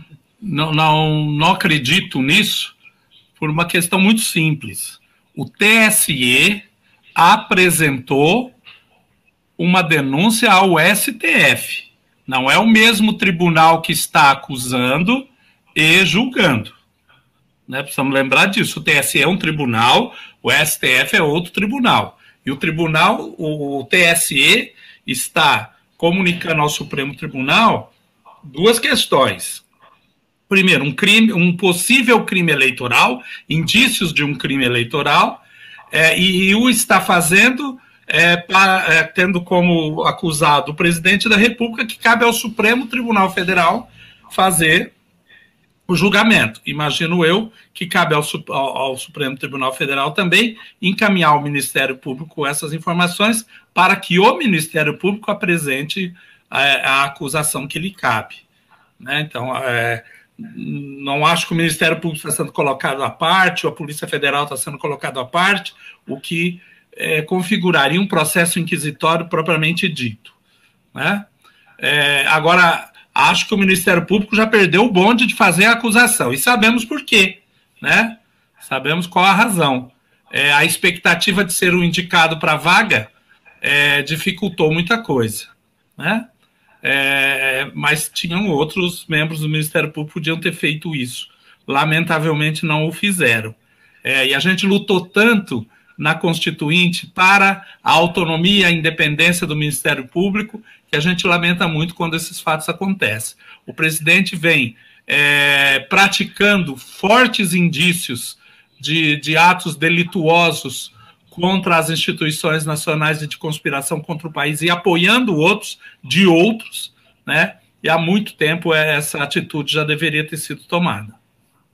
acredito nisso por uma questão muito simples. O TSE apresentou uma denúncia ao STF. Não é o mesmo tribunal que está acusando e julgando. Né? Precisamos lembrar disso. O TSE é um tribunal, o STF é outro tribunal. E o TSE está comunicando ao Supremo Tribunal duas questões. Primeiro, um possível crime eleitoral, indícios de um crime eleitoral, e o está fazendo tendo como acusado o presidente da República, que cabe ao Supremo Tribunal Federal fazer o julgamento. Imagino eu que cabe ao Supremo Tribunal Federal também encaminhar ao Ministério Público essas informações para que o Ministério Público apresente a acusação que lhe cabe. Né? Então, não acho que o Ministério Público está sendo colocado à parte, ou a Polícia Federal está sendo colocado à parte, o que configuraria um processo inquisitório propriamente dito. Né? Agora, acho que o Ministério Público já perdeu o bonde de fazer a acusação, e sabemos por quê, né? Sabemos qual a razão. A expectativa de ser o indicado para a vaga dificultou muita coisa, né? Mas tinham outros membros do Ministério Público que podiam ter feito isso. Lamentavelmente não o fizeram. E a gente lutou tanto na Constituinte para a autonomia e a independência do Ministério Público, que a gente lamenta muito quando esses fatos acontecem. O presidente vem praticando fortes indícios de atos delituosos contra as instituições nacionais e de conspiração contra o país e apoiando outros, né? E há muito tempo essa atitude já deveria ter sido tomada.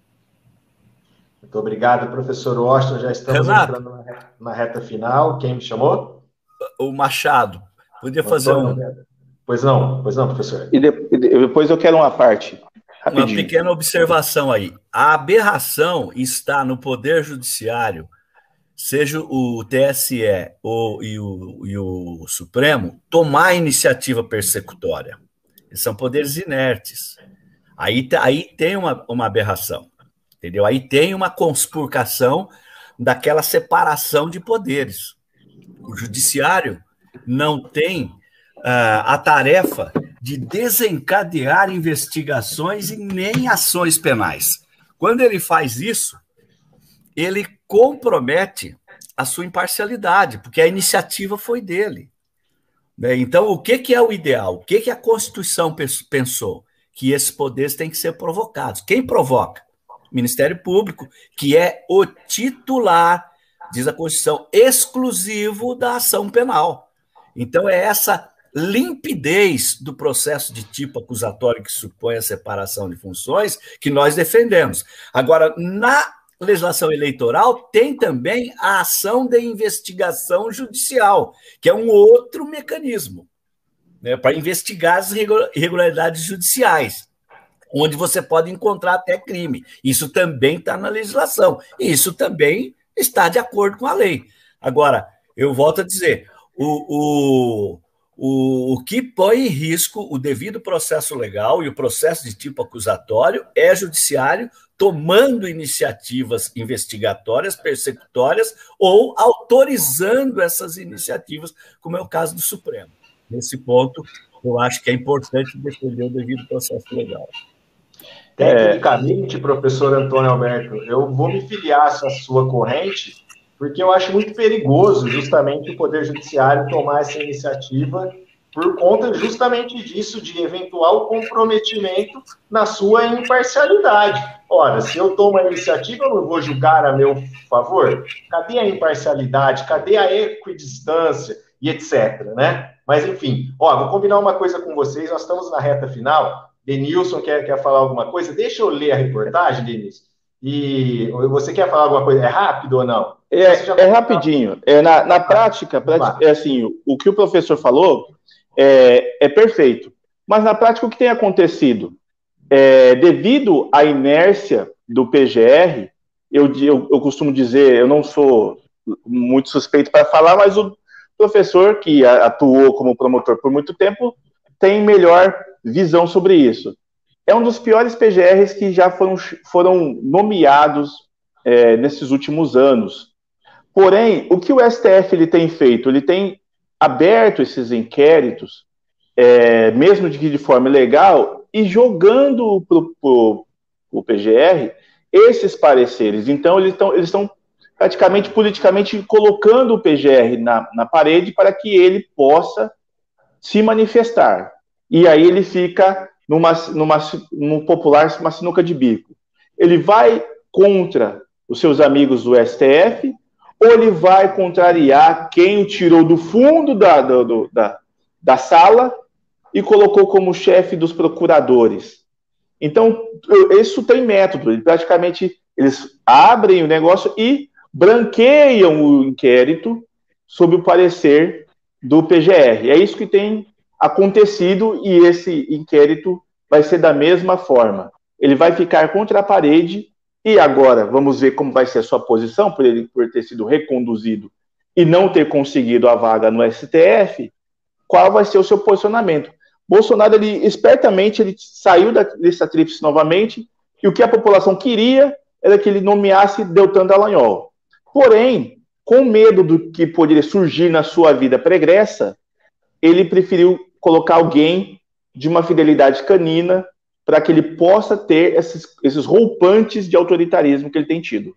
Muito obrigado, professor Washington. Já estamos entrando na reta final. Quem me chamou? O Machado. Podia fazer Pois não, professor. E depois eu quero uma parte. Rapidinho. Uma pequena observação aí. A aberração está no Poder Judiciário, seja o TSE e o Supremo, tomar a iniciativa persecutória. Eles são poderes inertes. Aí tem uma aberração. Entendeu? Aí tem uma conspurcação daquela separação de poderes. O judiciário não tem a tarefa de desencadear investigações e nem ações penais. Quando ele faz isso, ele compromete a sua imparcialidade, porque a iniciativa foi dele. Então, o que é o ideal? O que a Constituição pensou? Que esses poderes têm que ser provocados. Quem provoca? Ministério Público, que é o titular, diz a Constituição, exclusivo da ação penal. Então, é essa limpidez do processo de tipo acusatório que supõe a separação de funções que nós defendemos. Agora, na legislação eleitoral, tem também a ação de investigação judicial, que é um outro mecanismo, né, para investigar as irregularidades judiciais, onde você pode encontrar até crime. Isso também está na legislação. E isso também está de acordo com a lei. Agora, eu volto a dizer, o que põe em risco o devido processo legal e o processo de tipo acusatório é judiciário tomando iniciativas investigatórias, persecutórias, ou autorizando essas iniciativas, como é o caso do Supremo. Nesse ponto, eu acho que é importante defender o devido processo legal. Tecnicamente, professor Antônio Alberto, eu vou me filiar a essa sua corrente, porque eu acho muito perigoso justamente o Poder Judiciário tomar essa iniciativa por conta justamente disso, de eventual comprometimento na sua imparcialidade. Ora, se eu tomo a iniciativa, eu não vou julgar a meu favor? Cadê a imparcialidade? Cadê a equidistância? e etc, né? Mas, enfim, vou combinar uma coisa com vocês, nós estamos na reta final. Denilson quer falar alguma coisa? Deixa eu ler a reportagem, Denilson. E você quer falar alguma coisa? É rápido ou não? É rapidinho. Na prática, é assim, o que o professor falou é perfeito. Mas na prática, o que tem acontecido? Devido à inércia do PGR, eu costumo dizer, eu não sou muito suspeito para falar, mas o professor que atuou como promotor por muito tempo tem melhor visão sobre isso. É um dos piores PGRs que já foram nomeados nesses últimos anos. Porém, o que o STF ele tem feito? Ele tem aberto esses inquéritos, mesmo de forma ilegal, e jogando para o PGR esses pareceres. Então, eles estão praticamente politicamente colocando o PGR na parede para que ele possa se manifestar. E aí ele fica no popular, uma sinuca de bico. Ele vai contra os seus amigos do STF, ou ele vai contrariar quem o tirou do fundo da sala e colocou como chefe dos procuradores. Então, isso tem método. Praticamente, eles abrem o negócio e branqueiam o inquérito sob o parecer do PGR. É isso que tem acontecido e esse inquérito vai ser da mesma forma. Ele vai ficar contra a parede e agora vamos ver como vai ser a sua posição por ter sido reconduzido e não ter conseguido a vaga no STF. Qual vai ser o seu posicionamento? Bolsonaro, espertamente, ele saiu dessa tríplice novamente e o que a população queria era que ele nomeasse Deltan Dallagnol. Porém, com medo do que poderia surgir na sua vida pregressa, ele preferiu colocar alguém de uma fidelidade canina para que ele possa ter esses rompantes de autoritarismo que ele tem tido.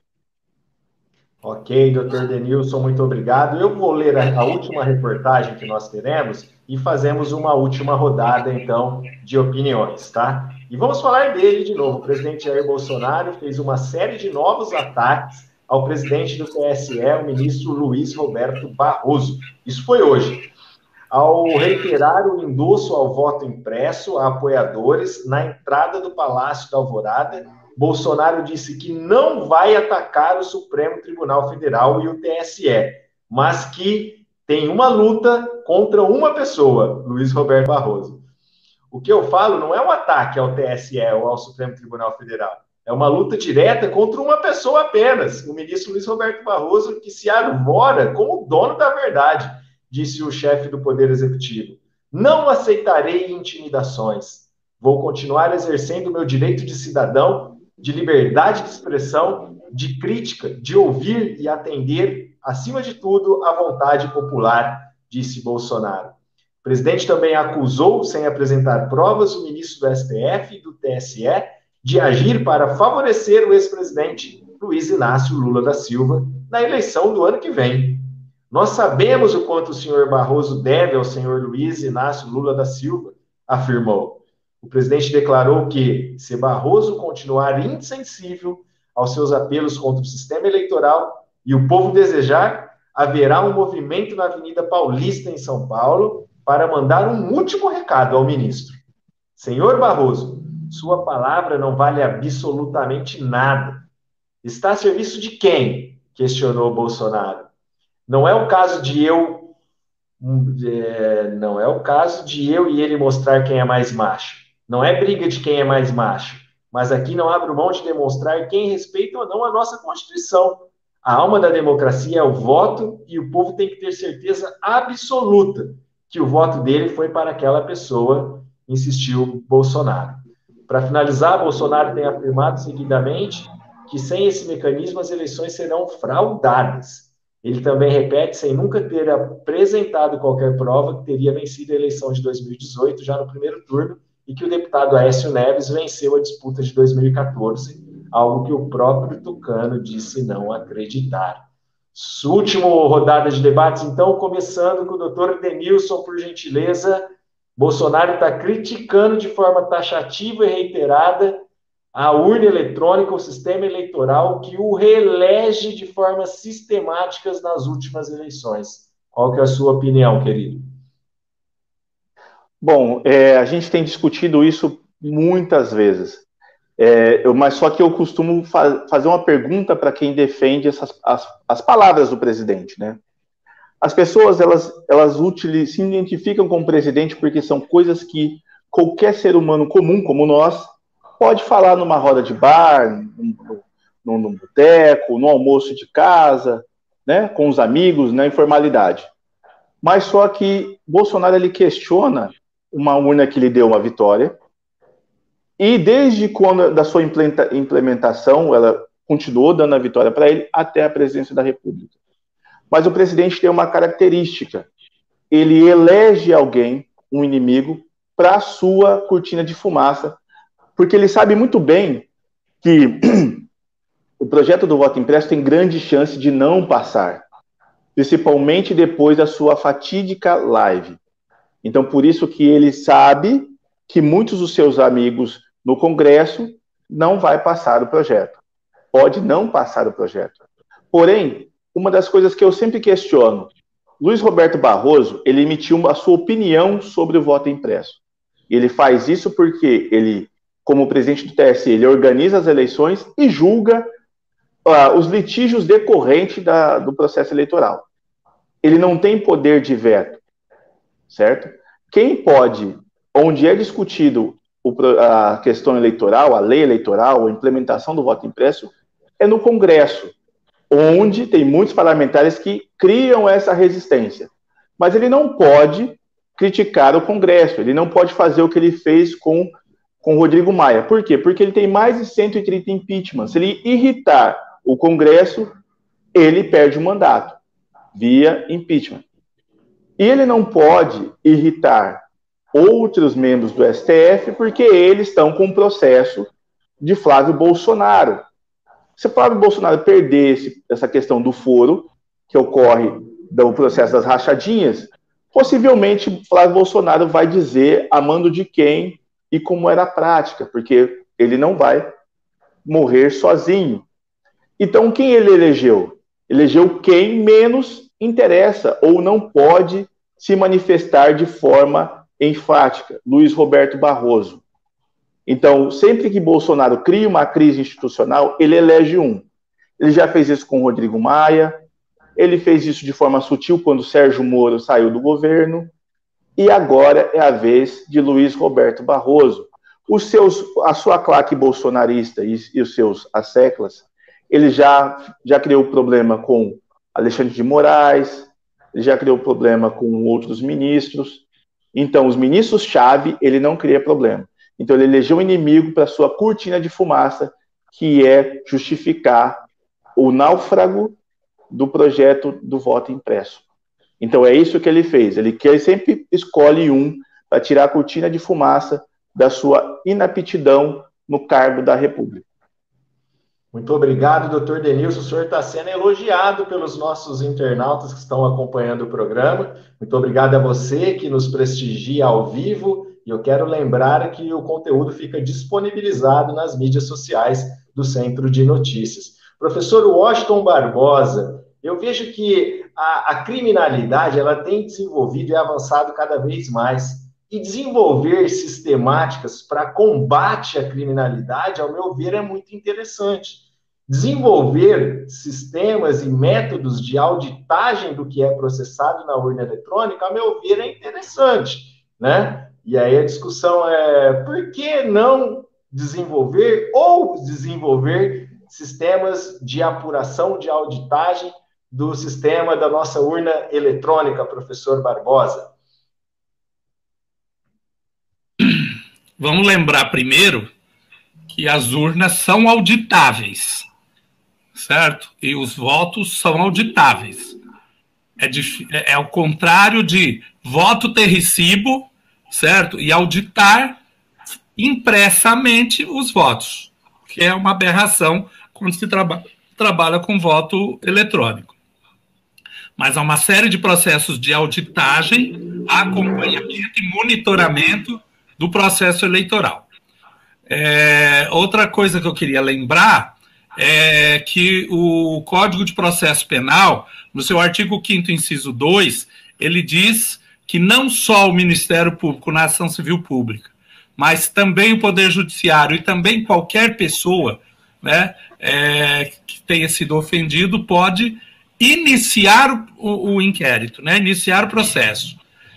Ok, doutor Denilson, muito obrigado. Eu vou ler a última reportagem que nós teremos e fazemos uma última rodada, então, de opiniões, tá? E vamos falar dele de novo. O presidente Jair Bolsonaro fez uma série de novos ataques ao presidente do TSE, o ministro Luiz Roberto Barroso. Isso foi hoje. Ao reiterar o endosso ao voto impresso a apoiadores na entrada do Palácio da Alvorada, Bolsonaro disse que não vai atacar o Supremo Tribunal Federal e o TSE, mas que tem uma luta contra uma pessoa, Luiz Roberto Barroso. O que eu falo não é um ataque ao TSE ou ao Supremo Tribunal Federal, é uma luta direta contra uma pessoa apenas, o ministro Luiz Roberto Barroso, que se arvora como dono da verdade, disse o chefe do Poder Executivo. Não aceitarei intimidações. Vou continuar exercendo meu direito de cidadão, de liberdade de expressão, de crítica, de ouvir e atender, acima de tudo, a vontade popular, disse Bolsonaro. O presidente também acusou, sem apresentar provas, o ministro do STF e do TSE de agir para favorecer o ex-presidente Luiz Inácio Lula da Silva na eleição do ano que vem. Nós sabemos o quanto o senhor Barroso deve ao senhor Luiz Inácio Lula da Silva, afirmou. O presidente declarou que, se Barroso continuar insensível aos seus apelos contra o sistema eleitoral e o povo desejar, haverá um movimento na Avenida Paulista, em São Paulo, para mandar um último recado ao ministro. Senhor Barroso, sua palavra não vale absolutamente nada. Está a serviço de quem? Questionou Bolsonaro. Não é o caso de eu e ele mostrar quem é mais macho. Não é briga de quem é mais macho. Mas aqui não abro mão de demonstrar quem respeita ou não a nossa Constituição. A alma da democracia é o voto e o povo tem que ter certeza absoluta que o voto dele foi para aquela pessoa, insistiu Bolsonaro. Para finalizar, Bolsonaro tem afirmado seguidamente que sem esse mecanismo as eleições serão fraudadas. Ele também repete, sem nunca ter apresentado qualquer prova, que teria vencido a eleição de 2018 já no primeiro turno e que o deputado Aécio Neves venceu a disputa de 2014, algo que o próprio Tucano disse não acreditar. Última rodada de debates, então, começando com o doutor Denilson, por gentileza. Bolsonaro está criticando de forma taxativa e reiterada a urna eletrônica, o sistema eleitoral que o reelege de formas sistemáticas nas últimas eleições. Qual que é a sua opinião, querido? Bom, a gente tem discutido isso muitas vezes, mas só que eu costumo fazer uma pergunta para quem defende as palavras do presidente, né? As pessoas, elas se identificam com o presidente porque são coisas que qualquer ser humano comum, como nós, pode falar numa roda de bar, num boteco, no almoço de casa, né, com os amigos, na informalidade. Mas só que Bolsonaro, ele questiona uma urna que lhe deu uma vitória, e desde quando da sua implementação, ela continuou dando a vitória para ele até a presidência da República. Mas o presidente tem uma característica: ele elege alguém, um inimigo, para a sua cortina de fumaça, porque ele sabe muito bem que o projeto do voto impresso tem grande chance de não passar, principalmente depois da sua fatídica live. Então, por isso que ele sabe que muitos dos seus amigos no Congresso não vai passar o projeto. Pode não passar o projeto. Porém, uma das coisas que eu sempre questiono, Luiz Roberto Barroso, ele emitiu a sua opinião sobre o voto impresso. Ele faz isso porque ele, como presidente do TSE, ele organiza as eleições e julga os litígios decorrentes do processo eleitoral. Ele não tem poder de veto, certo? Quem pode, onde é discutido a questão eleitoral, a lei eleitoral, a implementação do voto impresso, é no Congresso, onde tem muitos parlamentares que criam essa resistência. Mas ele não pode criticar o Congresso, ele não pode fazer o que ele fez com Rodrigo Maia. Por quê? Porque ele tem mais de 130 impeachments. Se ele irritar o Congresso, ele perde o mandato via impeachment. E ele não pode irritar outros membros do STF porque eles estão com o processo de Flávio Bolsonaro. Se Flávio Bolsonaro perder essa questão do foro, que ocorre do processo das rachadinhas, possivelmente Flávio Bolsonaro vai dizer a mando de quem e como era a prática, porque ele não vai morrer sozinho. Então, quem ele elegeu? Elegeu quem menos interessa ou não pode se manifestar de forma enfática, Luiz Roberto Barroso. Então, sempre que Bolsonaro cria uma crise institucional, ele elege um. Ele já fez isso com Rodrigo Maia, ele fez isso de forma sutil quando Sérgio Moro saiu do governo, e agora é a vez de Luiz Roberto Barroso. A sua claque bolsonarista e os seus asseclas, ele já criou problema com Alexandre de Moraes, ele já criou problema com outros ministros. Então, os ministros-chave, ele não cria problema. Então, ele elegeu um inimigo para sua cortina de fumaça, que é justificar o náufrago do projeto do voto impresso. Então, é isso que ele fez. Ele sempre escolhe um para tirar a cortina de fumaça da sua inaptidão no cargo da República. Muito obrigado, doutor Denilson. O senhor está sendo elogiado pelos nossos internautas que estão acompanhando o programa. Muito obrigado a você que nos prestigia ao vivo. E eu quero lembrar que o conteúdo fica disponibilizado nas mídias sociais do Centro de Notícias. Professor Washington Barbosa, eu vejo que a criminalidade ela tem desenvolvido e avançado cada vez mais. E desenvolver sistemáticas para combate à criminalidade, ao meu ver, é muito interessante. Desenvolver sistemas e métodos de auditagem do que é processado na urna eletrônica, ao meu ver, é interessante, né? E aí a discussão é por que não desenvolver sistemas de apuração, de auditagem do sistema da nossa urna eletrônica, professor Barbosa? Vamos lembrar primeiro que as urnas são auditáveis, certo? E os votos são auditáveis. É ao contrário de voto ter recibo, certo? E auditar impressamente os votos, que é uma aberração quando se trabalha com voto eletrônico. Mas há uma série de processos de auditagem, acompanhamento e monitoramento do processo eleitoral. Outra coisa que eu queria lembrar que o Código de Processo Penal, no seu artigo 5º, inciso 2, ele diz que não só o Ministério Público na ação civil pública, mas também o Poder Judiciário e também qualquer pessoa, né, que tenha sido ofendido pode iniciar o inquérito, né, iniciar o processo.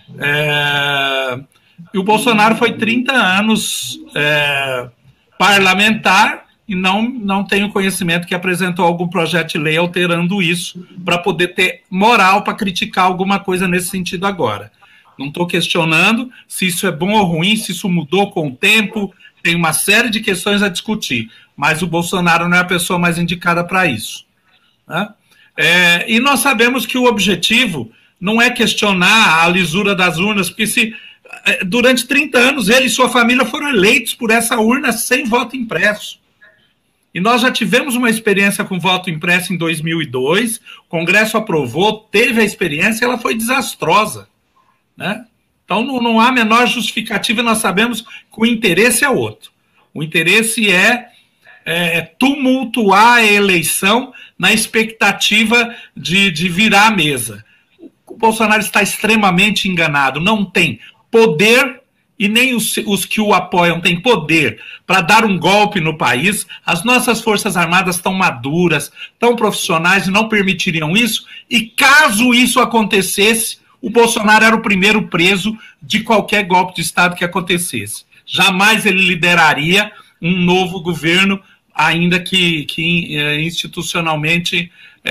E o Bolsonaro foi 30 anos parlamentar e não tenho conhecimento que apresentou algum projeto de lei alterando isso para poder ter moral para criticar alguma coisa nesse sentido agora. Não estou questionando se isso é bom ou ruim, se isso mudou com o tempo, tem uma série de questões a discutir, mas o Bolsonaro não é a pessoa mais indicada para isso, né? E nós sabemos que o objetivo não é questionar a lisura das urnas, porque se durante 30 anos ele e sua família foram eleitos por essa urna sem voto impresso. E nós já tivemos uma experiência com voto impresso em 2002, o Congresso aprovou, teve a experiência, ela foi desastrosa, né? Então não há a menor justificativa, nós sabemos que o interesse é outro. O interesse é tumultuar a eleição na expectativa de virar a mesa. O Bolsonaro está extremamente enganado, não tem poder e nem os que o apoiam têm poder para dar um golpe no país. As nossas Forças Armadas estão maduras, estão profissionais e não permitiriam isso, e caso isso acontecesse, o Bolsonaro era o primeiro preso de qualquer golpe de Estado que acontecesse. Jamais ele lideraria um novo governo, ainda que institucionalmente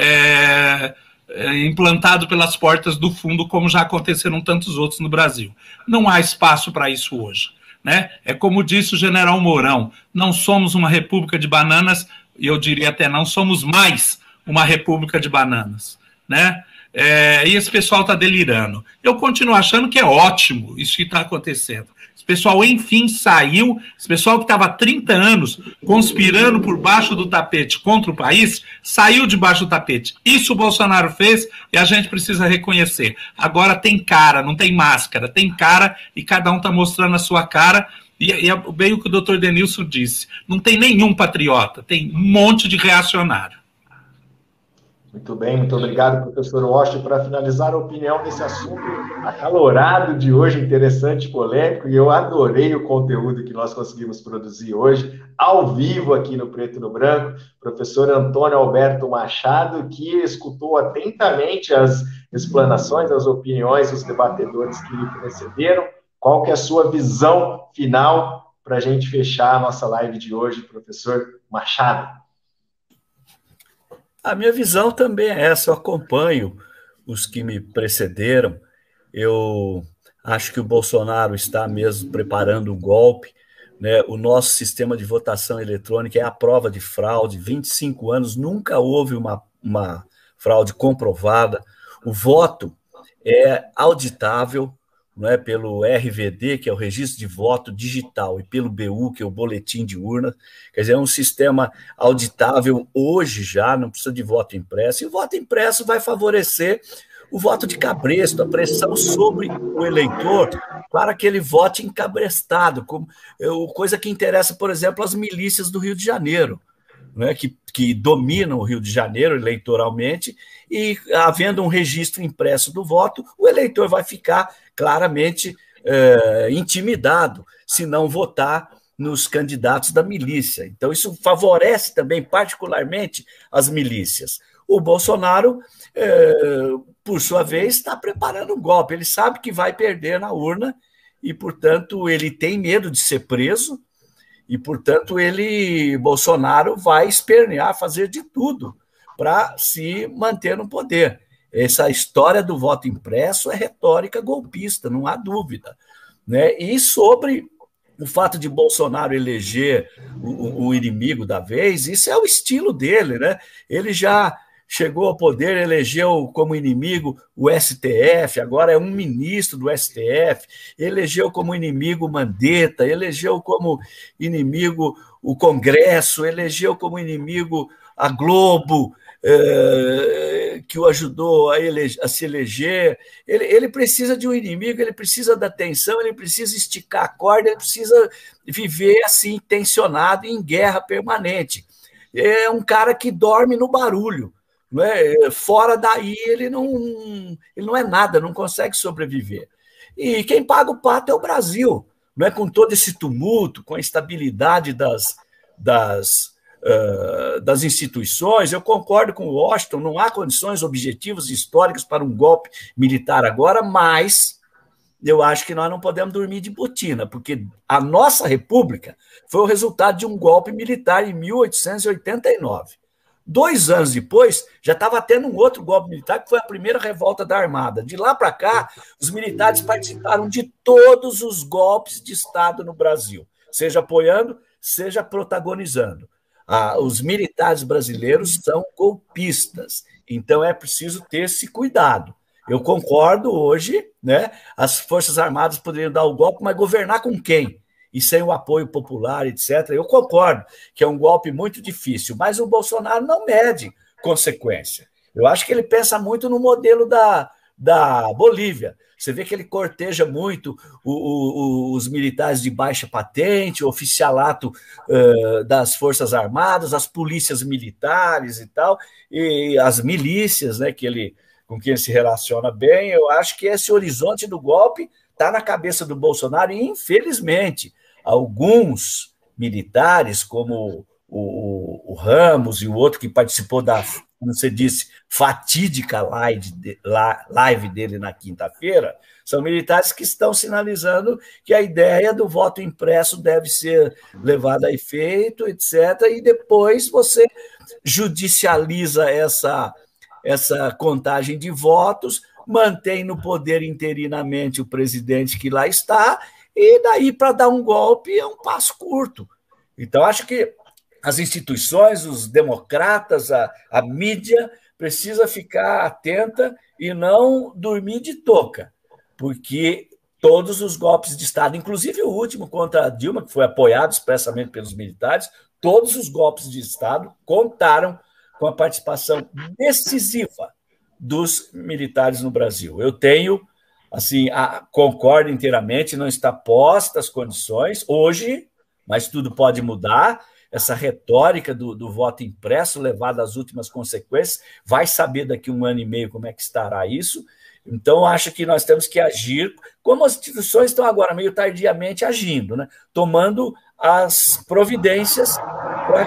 implantado pelas portas do fundo, como já aconteceram tantos outros no Brasil. Não há espaço para isso hoje, né? É como disse o general Mourão, não somos uma república de bananas, e eu diria até não somos mais uma república de bananas, né? E esse pessoal está delirando. Eu continuo achando que é ótimo isso que está acontecendo. Esse pessoal, enfim, saiu. Esse pessoal que estava há 30 anos conspirando por baixo do tapete contra o país, saiu debaixo do tapete. Isso o Bolsonaro fez e a gente precisa reconhecer. Agora tem cara, não tem máscara. Tem cara e cada um está mostrando a sua cara. E é bem o que o doutor Denilson disse. Não tem nenhum patriota, tem um monte de reacionário. Muito bem, muito obrigado, professor Walsh. Para finalizar a opinião desse assunto acalorado de hoje, interessante, polêmico, e eu adorei o conteúdo que nós conseguimos produzir hoje, ao vivo aqui no Preto no Branco, professor Antônio Alberto Machado, que escutou atentamente as explanações, as opiniões dos debatedores que lhe precederam. Qual que é a sua visão final para a gente fechar a nossa live de hoje, professor Machado? A minha visão também é essa, eu acompanho os que me precederam. Eu acho que o Bolsonaro está mesmo preparando um golpe, né? O nosso sistema de votação eletrônica é a prova de fraude, 25 anos, nunca houve uma fraude comprovada. O voto é auditável, não é, pelo RVD, que é o Registro de Voto Digital, e pelo BU, que é o Boletim de Urna. Quer dizer, é um sistema auditável hoje já, não precisa de voto impresso, e o voto impresso vai favorecer o voto de cabresto, a pressão sobre o eleitor para que ele vote encabrestado, coisa que interessa, por exemplo, as milícias do Rio de Janeiro, né, que dominam o Rio de Janeiro eleitoralmente, e havendo um registro impresso do voto, o eleitor vai ficar claramente intimidado se não votar nos candidatos da milícia. Então, isso favorece também, particularmente, as milícias. O Bolsonaro, por sua vez, está preparando um golpe. Ele sabe que vai perder na urna e, portanto, ele tem medo de ser preso e, portanto, Bolsonaro vai espernear, fazer de tudo para se manter no poder. Essa história do voto impresso é retórica golpista, não há dúvida, né? E sobre o fato de Bolsonaro eleger o inimigo da vez, isso é o estilo dele, né? Ele já chegou ao poder, elegeu como inimigo o STF, agora é um ministro do STF, elegeu como inimigo Mandetta, elegeu como inimigo o Congresso, elegeu como inimigo a Globo, que o ajudou a se eleger. Ele precisa de um inimigo, ele precisa da atenção, ele precisa esticar a corda, ele precisa viver assim, tensionado em guerra permanente. é um cara que dorme no barulho. Não é? Fora daí ele não é nada, não consegue sobreviver. E quem paga o pato é o Brasil, não é? Com todo esse tumulto, com a instabilidade das instituições. Eu concordo com o Washington, não há condições objetivas e históricas para um golpe militar agora, mas eu acho que nós não podemos dormir de botina, porque a nossa república foi o resultado de um golpe militar em 1889. 2 anos depois, já estava tendo um outro golpe militar, que foi a primeira revolta da Armada. De lá para cá, os militares participaram de todos os golpes de Estado no Brasil, seja apoiando, seja protagonizando. Os militares brasileiros são golpistas, então é preciso ter esse cuidado. Eu concordo hoje, né? As Forças Armadas poderiam dar o golpe, mas governar com quem? E sem o apoio popular, etc. Eu concordo que é um golpe muito difícil, mas o Bolsonaro não mede consequência. Eu acho que ele pensa muito no modelo da Bolívia. Você vê que ele corteja muito os militares de baixa patente, o oficialato das Forças Armadas, as polícias militares e tal, e as milícias, né, com quem ele se relaciona bem. Eu acho que esse horizonte do golpe está na cabeça do Bolsonaro e, infelizmente, alguns militares, como o Ramos e o outro que participou da, como você disse, fatídica live dele na quinta-feira, são militares que estão sinalizando que a ideia do voto impresso deve ser levada a efeito, etc., e depois você judicializa essa contagem de votos, mantém no poder interinamente o presidente que lá está, e daí para dar um golpe é um passo curto. Então, acho que as instituições, os democratas, a mídia, precisa ficar atenta e não dormir de touca, porque todos os golpes de Estado, inclusive o último contra a Dilma, que foi apoiado expressamente pelos militares, todos os golpes de Estado contaram com a participação decisiva dos militares no Brasil. Eu tenho, assim, concordo inteiramente, não está posta as condições hoje, mas tudo pode mudar. Essa retórica do voto impresso levada às últimas consequências, vai saber daqui 1 ano e meio como é que estará isso. Então, acho que nós temos que agir, como as instituições estão agora meio tardiamente agindo, né? Tomando as providências para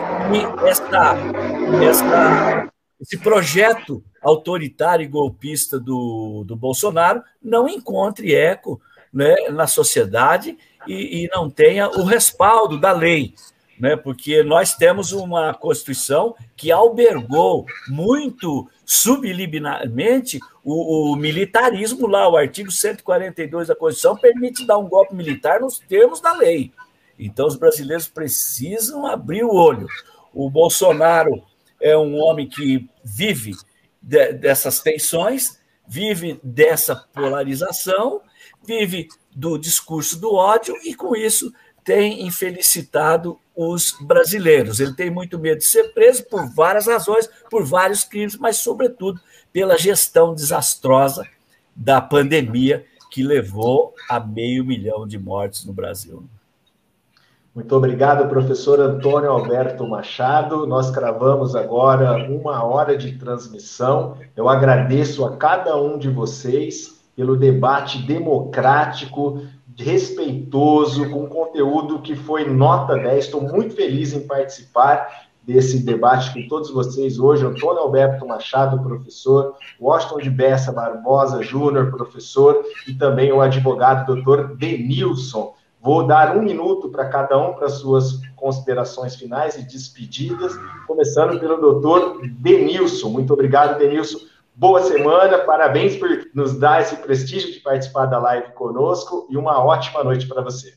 que esse projeto autoritário e golpista do Bolsonaro não encontre eco, né, na sociedade e não tenha o respaldo da lei, né, porque nós temos uma Constituição que albergou muito subliminarmente o militarismo lá. O artigo 142 da Constituição permite dar um golpe militar nos termos da lei. Então, os brasileiros precisam abrir o olho. O Bolsonaro é um homem que vive dessas tensões, vive dessa polarização, vive do discurso do ódio e, com isso, tem infelicitado os brasileiros. Ele tem muito medo de ser preso por várias razões, por vários crimes, mas, sobretudo, pela gestão desastrosa da pandemia que levou a 500 mil de mortes no Brasil. Muito obrigado, professor Antônio Alberto Machado. Nós cravamos agora 1 hora de transmissão. Eu agradeço a cada um de vocês pelo debate democrático, respeitoso, com conteúdo que foi nota 10. Estou muito feliz em participar desse debate com todos vocês hoje. Antônio Alberto Machado, professor, Washington de Bessa Barbosa Júnior, professor, e também o advogado Dr. Denilson. Vou dar 1 minuto para cada um para suas considerações finais e despedidas, começando pelo doutor Denilson. Muito obrigado, Denilson. Boa semana, parabéns por nos dar esse prestígio de participar da live conosco e uma ótima noite para você.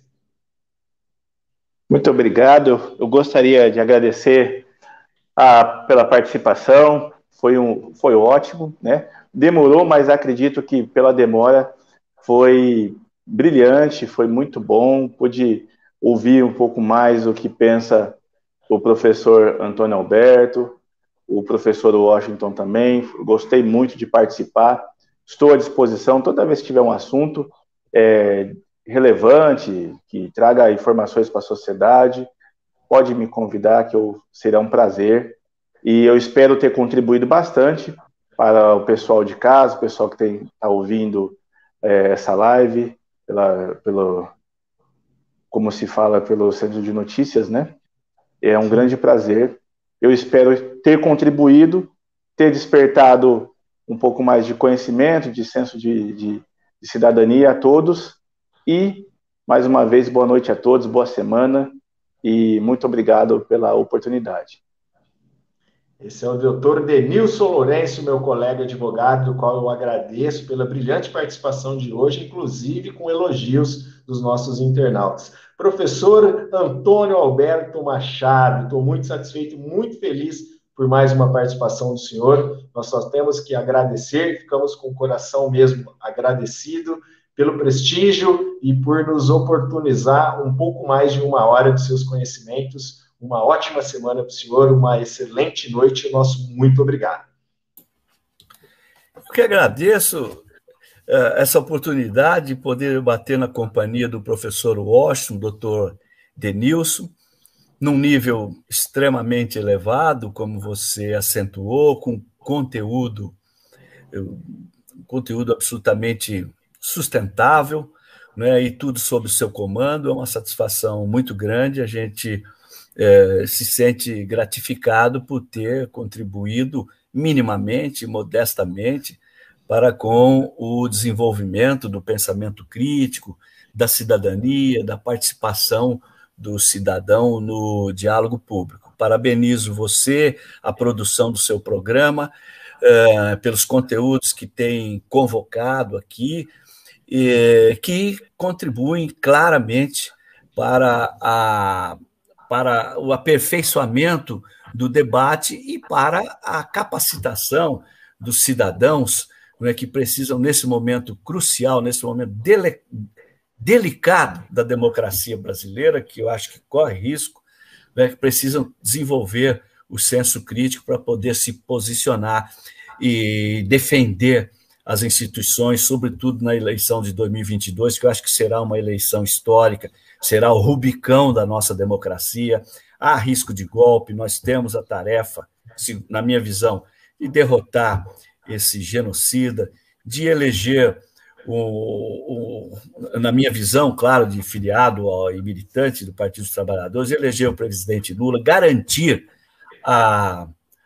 Muito obrigado. Eu gostaria de agradecer pela participação, foi ótimo, né? Demorou, mas acredito que pela demora foi brilhante, foi muito bom. Pude ouvir um pouco mais o que pensa o professor Antônio Alberto, o professor Washington também. Gostei muito de participar. Estou à disposição toda vez que tiver um assunto relevante, que traga informações para a sociedade. pode me convidar, que será um prazer. E eu espero ter contribuído bastante para o pessoal de casa, o pessoal que está ouvindo essa live, como se fala, pelo Centro de Notícias, né? É um grande prazer. Eu espero ter contribuído, ter despertado um pouco mais de conhecimento, de senso de cidadania a todos. E, mais uma vez, boa noite a todos, boa semana e muito obrigado pela oportunidade. Esse é o doutor Denilson Lourenço, meu colega advogado, do qual eu agradeço pela brilhante participação de hoje, inclusive com elogios dos nossos internautas. Professor Antônio Alberto Machado, estou muito satisfeito, muito feliz por mais uma participação do senhor. Nós só temos que agradecer, ficamos com o coração mesmo agradecido pelo prestígio e por nos oportunizar um pouco mais de 1 hora de seus conhecimentos. Uma ótima semana para o senhor, uma excelente noite, nosso muito obrigado. Eu que agradeço essa oportunidade de poder bater na companhia do professor Washington, doutor Denilson, num nível extremamente elevado, como você acentuou, com conteúdo absolutamente sustentável, né, e tudo sob o seu comando. É uma satisfação muito grande, a gente se sente gratificado por ter contribuído minimamente, modestamente, para com o desenvolvimento do pensamento crítico, da cidadania, da participação do cidadão no diálogo público. Parabenizo você, a produção do seu programa, pelos conteúdos que tem convocado aqui, que contribuem claramente para o aperfeiçoamento do debate e para a capacitação dos cidadãos, né, que precisam, nesse momento crucial, nesse momento delicado da democracia brasileira, que eu acho que corre risco, né, que precisam desenvolver o senso crítico para poder se posicionar e defender as instituições, sobretudo na eleição de 2022, que eu acho que será uma eleição histórica, será o Rubicão da nossa democracia. Há risco de golpe, nós temos a tarefa, na minha visão, de derrotar esse genocida, de eleger, na minha visão, claro, de filiado e militante do Partido dos Trabalhadores, eleger o presidente Lula, garantir a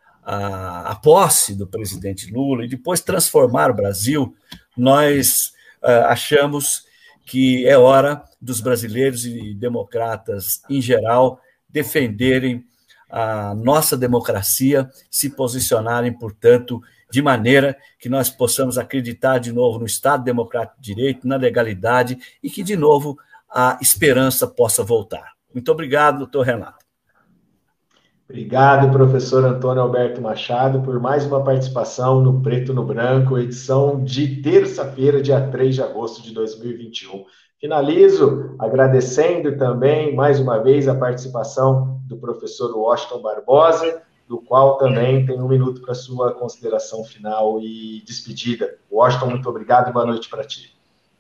posse do presidente Lula e depois transformar o Brasil. Nós achamos que é hora dos brasileiros e democratas em geral defenderem a nossa democracia, se posicionarem, portanto, de maneira que nós possamos acreditar de novo no Estado Democrático de Direito, na legalidade e que, de novo, a esperança possa voltar. Muito obrigado, doutor Renato. Obrigado, professor Antônio Alberto Machado, por mais uma participação no Preto no Branco, edição de terça-feira, dia 3 de agosto de 2021. Finalizo agradecendo também, mais uma vez, a participação do professor Washington Barbosa, do qual também tem 1 minuto para sua consideração final e despedida. Washington, muito obrigado e boa noite para ti.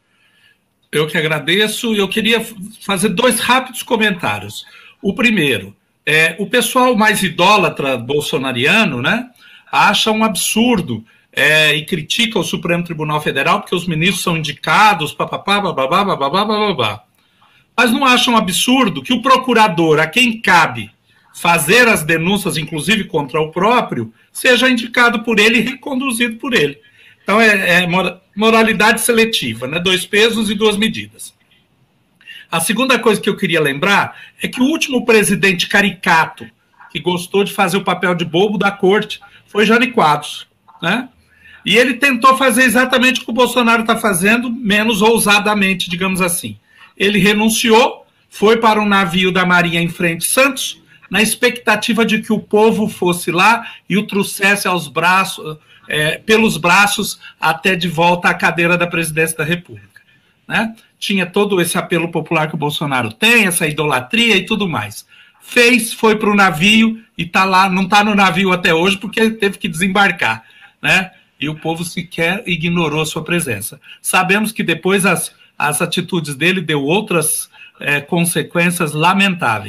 Eu que agradeço. Eu queria fazer 2 rápidos comentários. O primeiro, o pessoal mais idólatra bolsonariano, né, acha um absurdo e critica o Supremo Tribunal Federal porque os ministros são indicados, papapá, bababá, bababá, bababá. Mas não acham um absurdo que o procurador, a quem cabe fazer as denúncias, inclusive contra o próprio, seja indicado por ele e reconduzido por ele. Então, moralidade seletiva, né? 2 pesos e 2 medidas. A segunda coisa que eu queria lembrar é que o último presidente caricato que gostou de fazer o papel de bobo da corte foi Jânio Quadros, né? E ele tentou fazer exatamente o que o Bolsonaro está fazendo, menos ousadamente, digamos assim. Ele renunciou, foi para um navio da Marinha em frente a Santos, na expectativa de que o povo fosse lá e o trouxesse aos braços, pelos braços até de volta à cadeira da presidência da República, né? Tinha todo esse apelo popular que o Bolsonaro tem, essa idolatria e tudo mais. Foi para o navio e está lá, não está no navio até hoje porque ele teve que desembarcar, né? E o povo sequer ignorou sua presença. Sabemos que depois as atitudes dele deu outras consequências lamentáveis.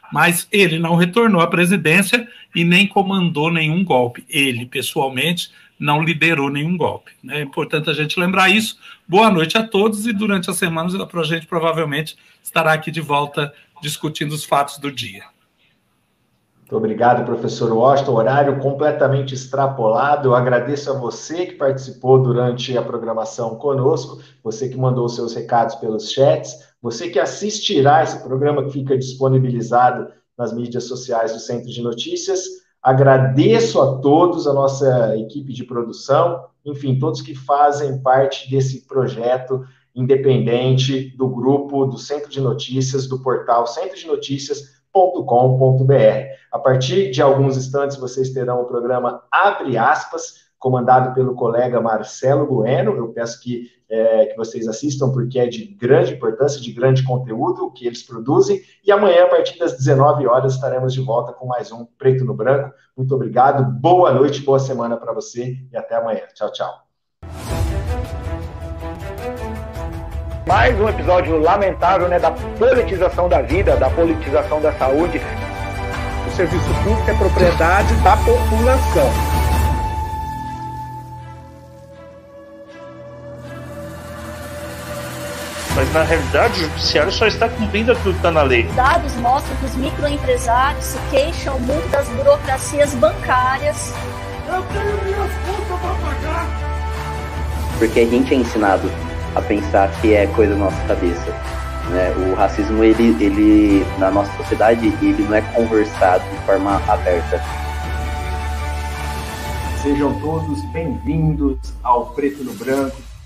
mas ele não retornou à presidência e nem comandou nenhum golpe. Ele, pessoalmente, não liderou nenhum golpe. É importante a gente lembrar isso. Boa noite a todos e durante a semana a gente provavelmente estará aqui de volta discutindo os fatos do dia. Muito obrigado, professor Washington. Horário completamente extrapolado. Eu agradeço a você que participou durante a programação conosco, você que mandou seus recados pelos chats, você que assistirá esse programa que fica disponibilizado nas mídias sociais do Centro de Notícias. Agradeço a todos, a nossa equipe de produção, enfim, todos que fazem parte desse projeto independente do grupo do Centro de Notícias, do portal centrodenotícias.com.br. A partir de alguns instantes, vocês terão o programa Abre Aspas, comandado pelo colega Marcelo Bueno. Eu peço que vocês assistam, porque é de grande importância, de grande conteúdo o que eles produzem. E amanhã, a partir das 19 horas, estaremos de volta com mais um Preto no Branco. Muito obrigado, boa noite, boa semana para você e até amanhã. Tchau, tchau. Mais um episódio lamentável, né, da politização da vida, da politização da saúde. O serviço público é propriedade da população. Mas, na realidade, o judiciário só está cumprindo aquilo que está na lei. Dados mostram que os microempresários se queixam muito das burocracias bancárias. Eu tenho minhas contas para pagar. Porque a gente é ensinado a pensar que é coisa da nossa cabeça, né? O racismo, ele na nossa sociedade, ele não é conversado de forma aberta. Sejam todos bem-vindos ao Preto no Branco.